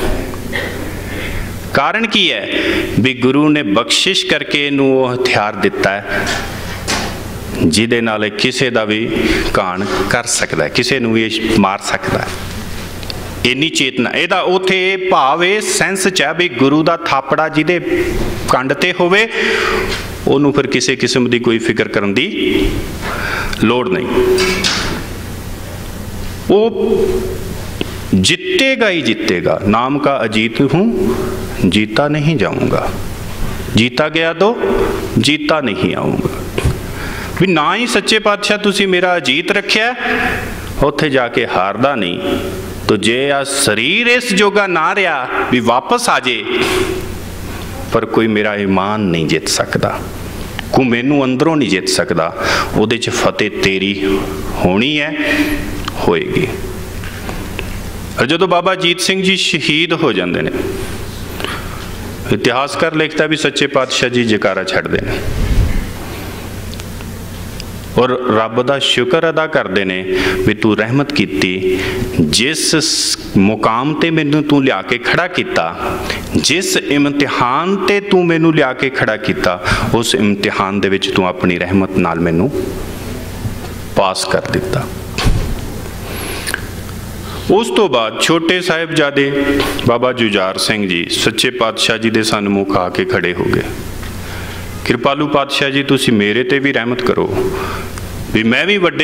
कारण की है भी गुरु ने बख्शिश करके इनू हथियार दिता है जिहदे नाल किसी का भी कान कर सकता है, किसी नूं भी मार सकता है। इन्नी चेतना इहदा उत्थे भाव इह सेंस च है भी गुरु का थापड़ा जिहदे कंड ते होवे ਉਹਨੂੰ फिर किसी किस्म की कोई फिक्र करने की लोड़ नहीं। वो जीतेगा ही जीतेगा। नाम का अजीत हूँ, जीता नहीं जाऊँगा। जीता गया तो जीता नहीं आऊँगा। भी ना ही सच्चे पातशाह तुसी मेरा अजीत रखिया, उत्थे जाके हारदा नहीं। तो जे आ शरीर इस जोगा ना रहा भी वापस आ जे, पर कोई मेरा ईमान नहीं जित सकता, को मैनू अंदरों नहीं जित सकता। उहदे च फतेह तेरी होनी है, होएगी। और जदों बाबा अजीत सिंह जी शहीद हो जाते हैं, इतिहासकार लिखता भी सच्चे पातशाह जी जयकारा छड्डदे ने और रब दा शुक्र अदा करते हैं भी तू रहमत कीती, जिस मुकाम ते मैनू तू लिया के खड़ा किया, जिस इम्तिहान ते तू मैनू लिया के खड़ा किया, उस इम्तिहान दे विच तू अपनी रहमत नाल मैनू पास कर दिता। उस तो बाद छोटे साहिबजादे बाबा जुझार सिंह जी सच्चे पातशाह जी दे सन्मुख आके खड़े हो गए। कृपालू पातशाह जी तुसी मेरे ते भी रहमत करो भी मैं भी वड्डे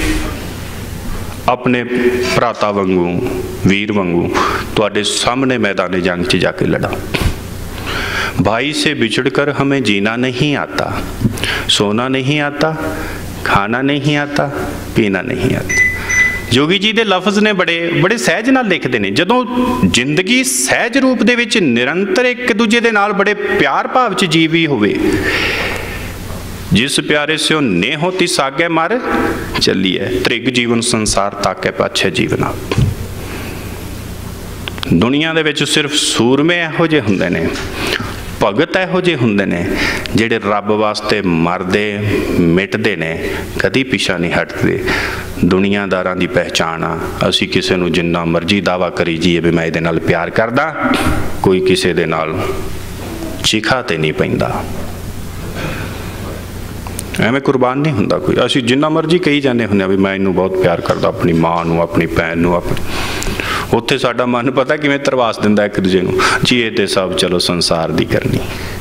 अपने भराता वांगू वीर वांगू तुहाडे सामने मैदान जंग च जाके लड़ा। भाई से बिछड़ कर हमें जीना नहीं आता, सोना नहीं आता, खाना नहीं आता, पीना नहीं आता। जोगी जी दे लफ्ज़ ने बड़े बड़े सहज नाल लिखते हैं। जदों जिंदगी सहज रूप दे विच निरंतर एक दूजे दे नाल बड़े प्यार भाव च जीवी होवे, जिस प्यारे से ने होती सागे मर चलिए, त्रिग जीवन संसार ताके पाछे जीवना। दुनिया दे विच सिर्फ सूरमे इहो जिहे हुंदे ने, भगत इहो जिहे हुंदे ने जिहड़े रब वास्ते मरदे मिटदे ने, कदी पिछा नहीं हटदे। दुनियादारां दी पहचान आ, असीं किसे नूं जिन्ना मर्जी दावा करी जीए भी मैं इहदे नाल प्यार करदा, कोई किसे दे नाल चिखा ते नहीं पैंदा, एवें कुर्बान नहीं हुंदा कोई। असीं जिन्ना मर्जी कही जाने हुंदे भी मैं इहनूं बहुत प्यार करदा, अपनी मां नूं, अपनी भैन नूं, अपनी उत्थे साडा मन पता किवें तरवास दिंदा एक दूजे नूं जी, ये ते सब चलो संसार दी करनी।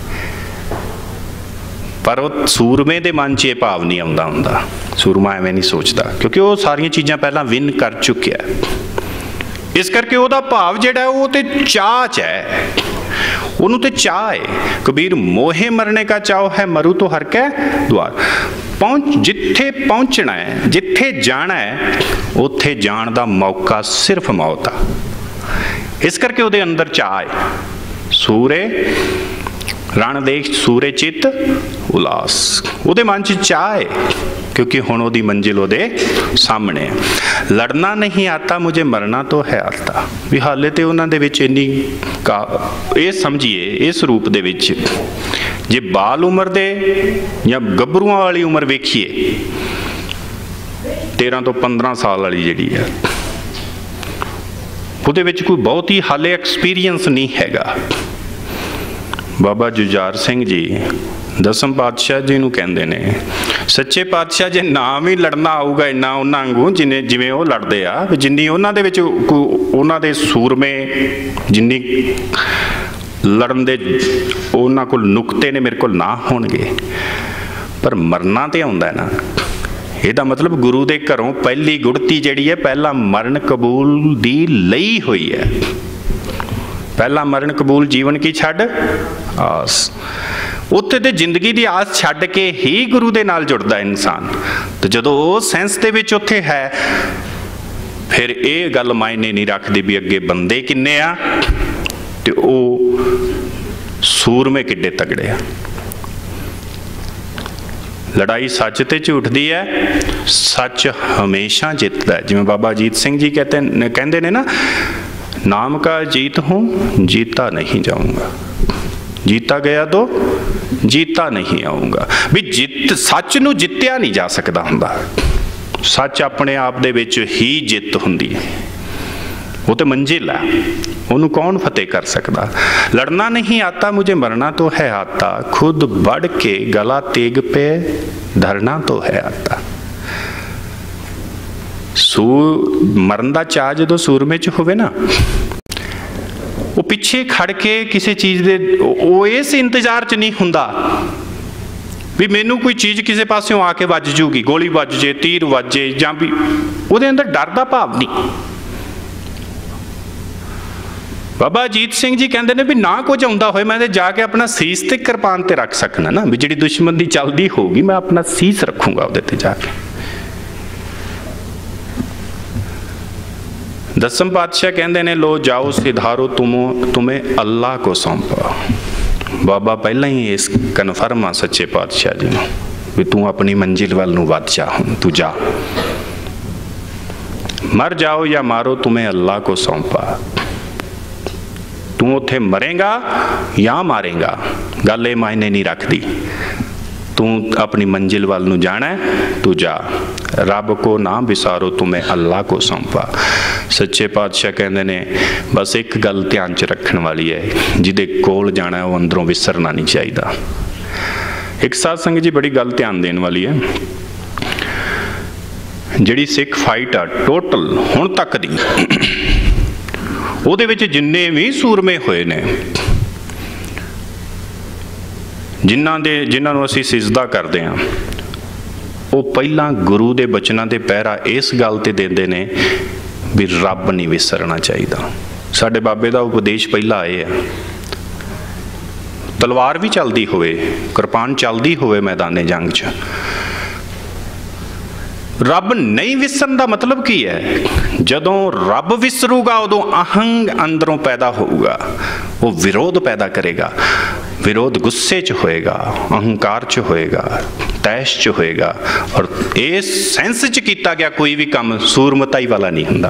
पर वो सूरमे दे मन च ये भाव नहीं आउंदा हुंदा। सूरमा एवें नहीं सोचदा, क्योंकि वो सारियां चीज़ां पहलां विन कर चुकिया। इस करके उहदा भाव जिहड़ा है वो ते चाह च है, उन्होंने तो चाह है। कबीर मोहे मरने का चाव है, मरु तो हर के द्वार। जिथे पहुंचना है, जिथे जाना है, उत्थे जान दा मौका सिर्फ मौत आ। इस करके उहदे अंदर चाह है। सूरे रण देख सूरे चित उलास, उहदे मन च चाह है, क्योंकि हुण उहदी मंजिल उहदे सामने है। लड़ना नहीं आता मुझे मरना तो है आता। भी हाले तो उन्हां दे विच इन्नी का ये समझिए, इस रूप दे विच जे बाल उम्र दे या गभरूआं वाली उम्र वेखीए 13 तो 15 साल वाली जिहड़ी है, उहदे विच कोई बहुत ही हाले एक्सपीरियंस नहीं हैगा। बाबा जुझार सिंह जी दसम पातशाह जी नूं कहंदे ने, सच्चे पातशाह जे नाम ही लड़ना आऊगा इन्ना उन्हां वांगू जिन्हें जिवें वो लड़दे आ, जिन्नी उन्हां दे विच उन्हां दे सूरमे जिन्नी लड़न दे उन्हां कोल नुकते ने मेरे कोल ना होणगे, पर मरना ते आउंदा ना। ਇਹਦਾ मतलब गुरु दे घरों पहली गुड़ती जिहड़ी है पहला मरण कबूल दी लई हुई है। पहला मरण कबूल जीवन की छड़ आस, उत्थे ते जिंदगी दी आस छड़ के ही गुरु दे नाल जुड़दा इंसान। तो जदों वो सेंस दे विच उत्थे है, फिर ये गल मायने नहीं रखदी भी अगे बंदे किन्ने आ ते ओ सूरमे किड्डे तगड़े आ। लड़ाई सच ते झूठ दी है, सच हमेशा जितदा है। जिवें बाबा अजीत सिंह जी कहते ने ना, नाम का जीत हूँ जीता नहीं जाऊंगा, जीता गया तो जीता नहीं आऊंगा। भी जित सच नूं जित्तिया नहीं जा सकता हुंदा, सच अपने आप दे विच ही जित हुंदी है। वो तो मंजिल है, उन्होंने कौन फतेह कर सकता। लड़ना नहीं आता मुझे मरना तो है आता, खुद बढ़ के गला तेग पे धरना तो है आता। मरन दा चाह जो सूरमे च होवे ना, वो पिछे खड़ के किसी चीज़ दे वो इस इंतजार च नहीं हुंदा भी मैनू कोई चीज़ किसी पासों आके वज जूगी, गोली वज जे, तीर वजे, जां भी उहदे अंदर डर दा भाव नहीं। बाबा अजीत सिंह जी कहते हैं भी ना कुछ आउंदा होए मैं जाके अपना सीस ते किरपान ते रख सकना ना, भी जिहड़ी दुश्मन दी चलदी होगी मैं अपना सीस रखूँगा उहदे ते जाके। दसम पातशाह कहते हैं लो जाओ सिधारो तुम्हें अल्लाह को सौंपा। बाबा पहला ही इस कन्फर्म आ सच्चे पातशाह जी ने भी तू अपनी मंजिल वाल नूं वध जा, हुण तू जा, मर जाओ या मारो तुम्हें अल्लाह को सौंपा। तू उत्थे मरेगा या मारेगा गल ये मायने नहीं रखती, तू अपनी मंजिल वाल नूं जाना है, तू जा। रब को ना विसारो तुम्हें अल्लाह को सौंपा। सच्चे पातशाह कहते ने बस एक गल ध्यान च रखने वाली है, जिहदे कोल जाना वो अंदरों विसरना नहीं चाहिए। एक साध संगत जी बड़ी गल ध्यान देने वाली है, जिहड़ी सिख फाइट आ टोटल हुण तक दी, उहदे विच जिन्ने भी सूरमे होए ने, जिन्हां नूं असीं सिजदा करदे हां, वो पहला गुरु दे बचनां दे पहरा इस गल ते देंदे ने भी रब नहीं विसरना चाहिए। साडे बाबे दा उपदेश पहला आए है, तलवार भी चलती होवे, किरपान चलती होवे मैदाने जंग च, रब नहीं विसरन दा मतलब की है? जदों रब विसरूगा उदों अहंग अंदरों पैदा होगा, वो विरोध पैदा करेगा। विरोध गुस्से च होएगा, अहंकार च होएगा, तैश च होएगा, और इस सेंस च कीता गया कोई भी काम सूरमताई वाला नहीं हुंदा।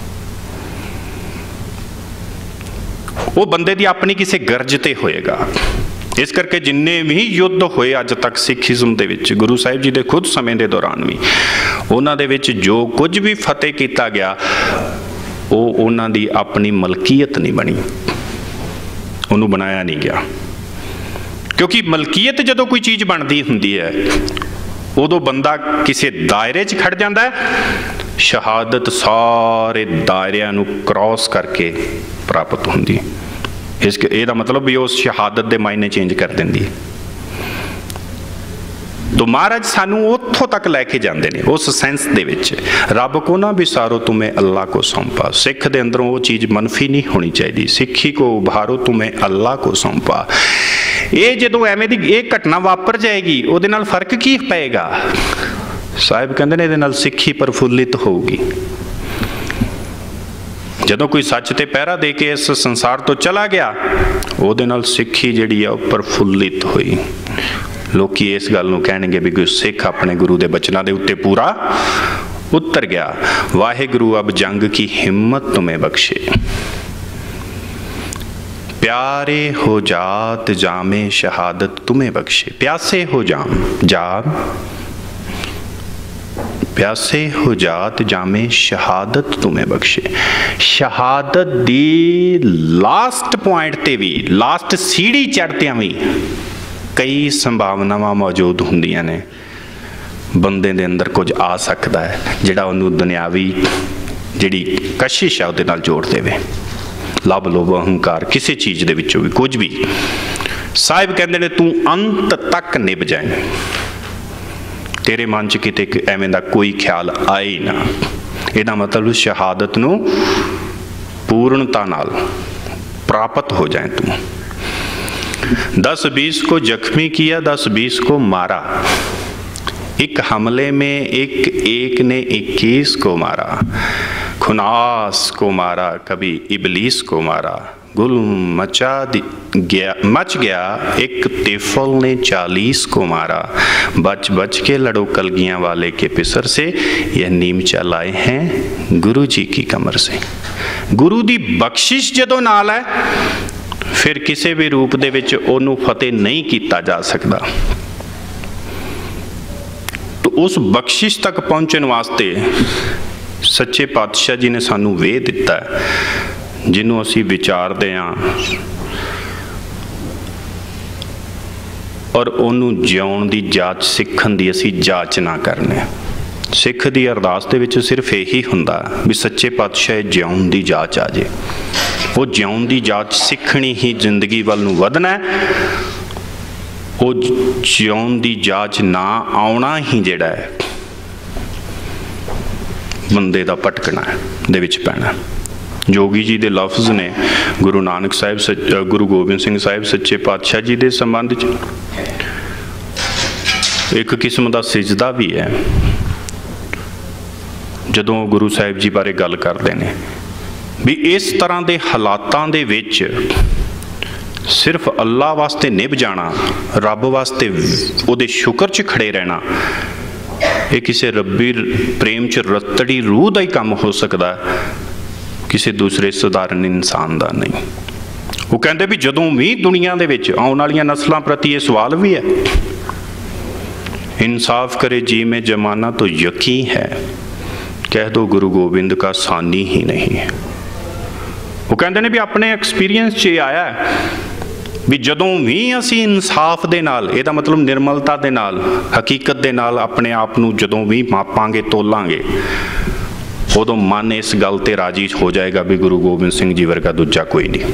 वो बंदे दी अपनी किसी गरज ते होएगा। इस करके जिन्ने भी युद्ध होए अज तक सिखिज्म दे विच, गुरु साहिब जी दे खुद समय के दौरान भी उन्हां दे विच जो कुछ भी फतेह किया गया वो उन्हां दी अपनी मलकीयत नहीं बनी, उन्होंने बनाया नहीं गया। क्योंकि मलकीयत जदों कोई चीज़ बनती हुंदी है उदों बंदा किसी दायरे च खड़ जाता है, शहादत सारे दायरियां नूं क्रॉस करके प्राप्त होंदी। इसका मतलब भी उस शहादत के मायने चेंज कर देंदी। तो महाराज सानू उत्थों तक लैके जाते हैं उस सेंस दे विच, रब को ना विसारो तुम्हें अल्लाह को सौंपा। सिख दे अंदरों वो चीज़ मनफी नहीं होनी चाहिए। सिखी को उभारो तुम्हें अल्लाह को सौंपा। ये जो एवें दी ये घटना वापर जाएगी उहदे नाल फर्क की पेगा? साहिब कहते हैं ये सिखी प्रफुल्लित होगी। जदों कोई सच ते पहरा दे के इस संसार तो चला गया उहदे नाल सिखी जिहड़ी आ प्रफुल्लित हुई। लोकी इस गल नूं कहणगे भी कोई सिख अपने गुरु दे बचनां दे उत्ते पूरा उतर गया। वाहिगुरु अब जंग की हिम्मत तुम्हें बख्शे, प्यारे हो जात जामे शहादत तुम्हें बख्शे। प्यासे हो जाम प्यासे हो जात जामे शहादत तुम्हें बख्शे। शहादत दी लास्ट पॉइंट ते भी, लास्ट सीढ़ी चढ़तियां भी कई संभावनावां मौजूद हुंदियां ने। बंदे दे अंदर कुछ आ सकता है जिहड़ा उहनूं दुनियावी जिहड़ी कशिश है उहदे नाल जोड़ देवे। लभ लोभ अहंकार किसी चीज़ दे विचों भी कुछ भी, साहिब कहंदे ने तू अंत तक निभ जाए, तेरे मन च किते एवें दा कोई ख्याल आए ही ना। इहदा मतलब शहादत नूं पूर्णता नाल प्राप्त हो जाए तू। 10-20 को जख्मी किया, 10-20 को मारा, एक हमले में एक ने 21 को मारा। खुनास को मारा, कभी इबलीस को मारा, गुल मच गया एक तिफल ने 40 को मारा। बच बच के लड़ो कलगियां वाले के पिसर से, यह नीमचा लाए हैं गुरु जी की कमर से। गुरु दी बख्शिश जदों नाल है फिर किसी भी रूप दे विच ओनू फतेह नहीं किया जा सकता। तो उस बख्शिश तक पहुंचने वास्ते सच्चे पातशाह जी ने सानू वे दिता है, जिन्हों असी विचारते हाँ और उन्हों जिउण की जाच सीखण की असी जाच ना करने। सिख की अरदास दे विच सिर्फ यही हुंदा भी सच्चे पातशाह जिउण की जाच आ जाए। वो जिउण की जाच सीखनी ही जिंदगी वल नूं वधना है। वो जिउण दी जाच ना आउणा ही जिहड़ा है बंदे दा भटकना दे विच पैना। जोगी जी दे लफ्ज़ ने गुरु नानक साहिब गुरु गोबिंद सिंह साहिब सच्चे पातशाह जी दे संबंध च एक किस्म का सिजदा भी है। जदों गुरु साहिब जी बारे गल करते हैं भी इस तरह के हालातां दे विच सिर्फ अल्लाह वास्ते निभ जाना, रब वास्ते उहदे शुक्र च खड़े रहना, ये किसी रब्बी प्रेम च रतड़ी रूह का ही काम हो सकता, किसी दूसरे साधारण इंसान का नहीं। वो कहते भी जदों भी दुनिया दे विच आउण वालियां नस्लां प्रति ये सवाल भी है, इंसाफ करे जी में जमाना तो यकीन है, कह दो गुरु गोबिंद का सानी ही नहीं है। वो कहते हैं भी अपने एक्सपीरियंस च आया है भी जदों भी असी इंसाफ दे नाल, इहदा मतलब निर्मलता दे नाल, हकीकत दे नाल अपने आप नूं जदों भी मापांगे तोलांगे, उदों मन इस गल ते राजी हो जाएगा भी गुरु गोबिंद सिंह जी वर्गा दूजा कोई नहीं।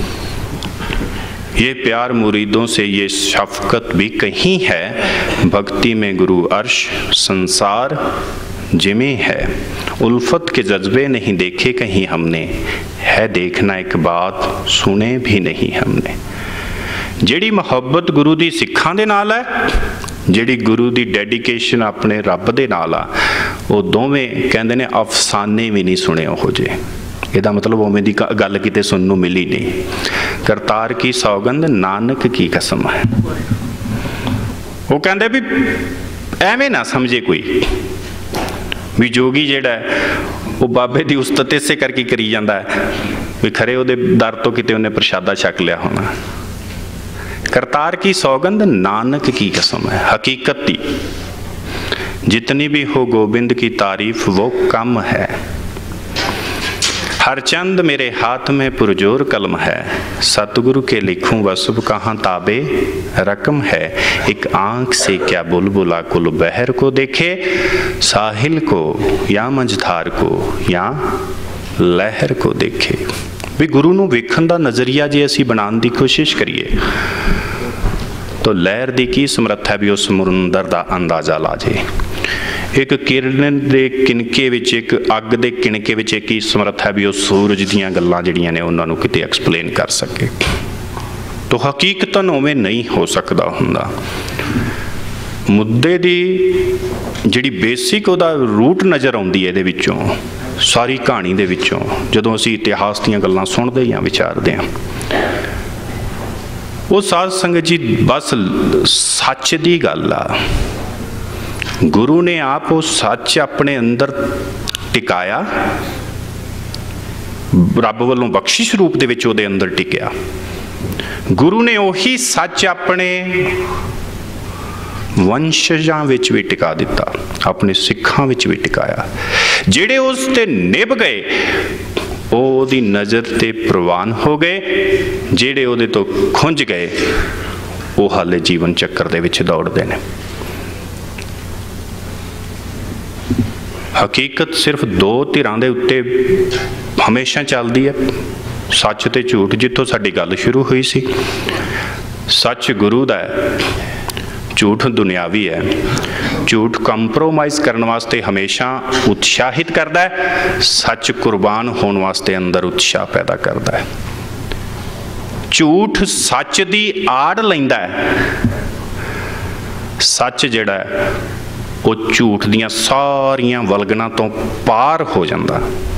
ये प्यार मुरीदों से, ये शफकत भी कहीं है, भक्ति में गुरु अर्श संसार जिमें है, उल्फत के जज्बे नहीं देखे कहीं हमने, है देखना एक बात सुने भी नहीं हमने। जिहड़ी मुहब्बत गुरु दी सिखां दे नाल है, जिहड़ी गुरु दी डेडिकेशन अपने रब दे नाल आ, वो दोवें कहंदे ने अफसाने भी नहीं सुने ओहो जे। इहदा मतलब उवें दी गल किते सुनन नूं मिली नहीं। करतार की सौगंध नानक की कसम है। वो कहंदे भी एवें ना समझे कोई भी जोगी जिहड़ा है वो बाबे दी उस्तत इसे करके करी जांदा है भी खरे उहदे दर तो किते उन्हें प्रशादा छक लिया होना। करतार की सौगंध नानक की कसम है, हकीकत दी जितनी भी हो गोबिंद की तारीफ वो कम है। हर चंद मेरे हाथ में पुरजोर कलम है, सतगुरु के लिखूं वसब कहाँ ताबे रकम है। एक आंख से क्या बुलबुला कुल बहर को देखे, साहिल को या मंझधार को या लहर को देखे। भी गुरु नूं वेखण दा नज़रिया जे असी बनाने की कोशिश करिए तो लहर दी की समर्थ है भी उस समुंदर दा अंदाजा ला जे। एक किरण दे किनके विच, एक अग दे किनके विच एक ही समर्थ है भी उस सूरज दीयां गल्लां जिहड़ियां ने उन्हां नूं किते एक्सप्लेन कर सके। तो हकीकतन उवें नहीं हो सकदा हुंदा। मुद्दे दी जिहड़ी बेसिक उहदा रूट नज़र आउंदी है इहदे विचों, सारी कहानी दे विचों, जदों असीं इतिहास दीयां गल्लां सुणदे जां विचारदे हां, वो साध संगत जी बस सच दी गल आ। गुरु ने आप वो सच अपने अंदर टिकाया, रब वालों बख्शिश रूप दे विच उहदे अंदर टिकिया। गुरु ने उही सच अपने वंशजां विच भी टिका दिता, अपने सिखां विच भी टिकाया। जिहड़े उस ते निभ गए ओदी नज़र ते प्रवान हो गए, जिहड़े ओदे तो खुंज गए वो हाले जीवन चक्कर दे विच दौड़दे ने। हकीकत सिर्फ दो धिरां दे उत्ते हमेशा चलदी है, सच ते झूठ। जिथों साडी गल शुरू हुई सी, सच गुरु दा है, झूठ दुनियावी है। झूठ कंप्रोमाइज़ करने वास्ते हमेशा उत्साहित करता है, सच कुर्बान होने वास्ते अंदर उत्साह पैदा करता है। झूठ सच दी आड़ लैंदा है, सच जिहड़ा है वो झूठ दियां सारियां वलगना तो पार हो जाता।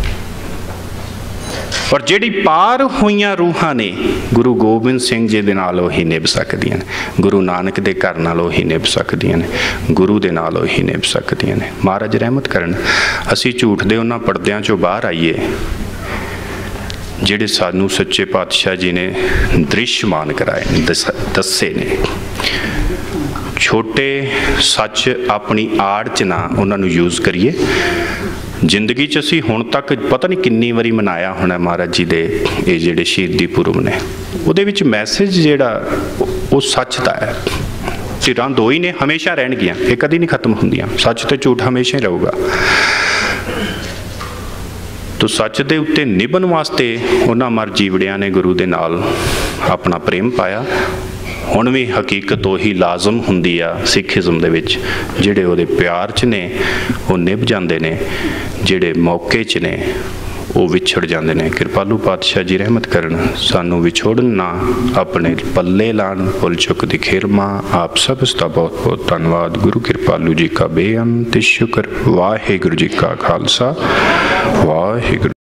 और जिहड़ी पार होईयां रूहां ने गुरु गोबिंद सिंह जी दे नाल ही निभ सकदियां ने, गुरु नानक दे घर नाल ही निभ सकदियां ने, गुरु दे नाल ही निभ सकदियां ने। महाराज रहमत करन, असी झूठ दे उन्हां पर्दियां चों बाहर आईए जिहड़े सानू सच्चे पातशाह जी ने दृश्यमान कराए, दस्से ने। छोटे सच अपनी आड़ च ना उन्हां नूं यूज़ करिए। जिंदगी च असी हुण तक पता नहीं किन्नी वारी मनाया होना महाराज जी दे ये जिहड़े शहीदी पुरब ने, उहदे विच मैसेज जिहड़ा वो सच दा है। धिरां दो ही ने, हमेशा रहणगियां, ये कदी नहीं खत्म हुंदियां। सच ते झूठ हमेशा ही रहूगा। तो सच दे उत्ते निभन वास्ते उन्हां मर जीवड़ियां ने गुरु दे नाल अपना प्रेम पाया, ਹੁਣ ਵੀ ਹਕੀਕਤ ਉਹੀ ਲਾਜ਼ਮ ਹੁੰਦੀ ਆ ਸਿੱਖੀਜ਼ਮ ਦੇ ਵਿੱਚ। ਜਿਹੜੇ ਉਹਦੇ ਪਿਆਰ 'ਚ ਨੇ ਉਹ ਨਿਭ ਜਾਂਦੇ ਨੇ, ਜਿਹੜੇ ਮੌਕੇ 'ਚ ਨੇ ਉਹ ਵਿਛੜ ਜਾਂਦੇ ਨੇ। ਕਿਰਪਾਲੂ ਪਾਤਸ਼ਾਹ ਜੀ ਰਹਿਮਤ ਕਰਨ, ਸਾਨੂੰ ਵਿਛੋੜਨ ਨਾ, ਆਪਣੇ ਪੱਲੇ ਲਾਣ, ਭੁੱਲ ਚੁੱਕ ਦੀ ਖਿਰਮਾ। ਆਪ ਸਭ ਦਾ ਬਹੁਤ ਬਹੁਤ ਧੰਨਵਾਦ। ਗੁਰੂ ਕਿਰਪਾਲੂ ਜੀ ਕਾ ਬੇਅੰਤ ਸ਼ੁਕਰ। ਵਾਹਿਗੁਰੂ ਜੀ ਕਾ ਖਾਲਸਾ, ਵਾਹਿਗੁਰੂ।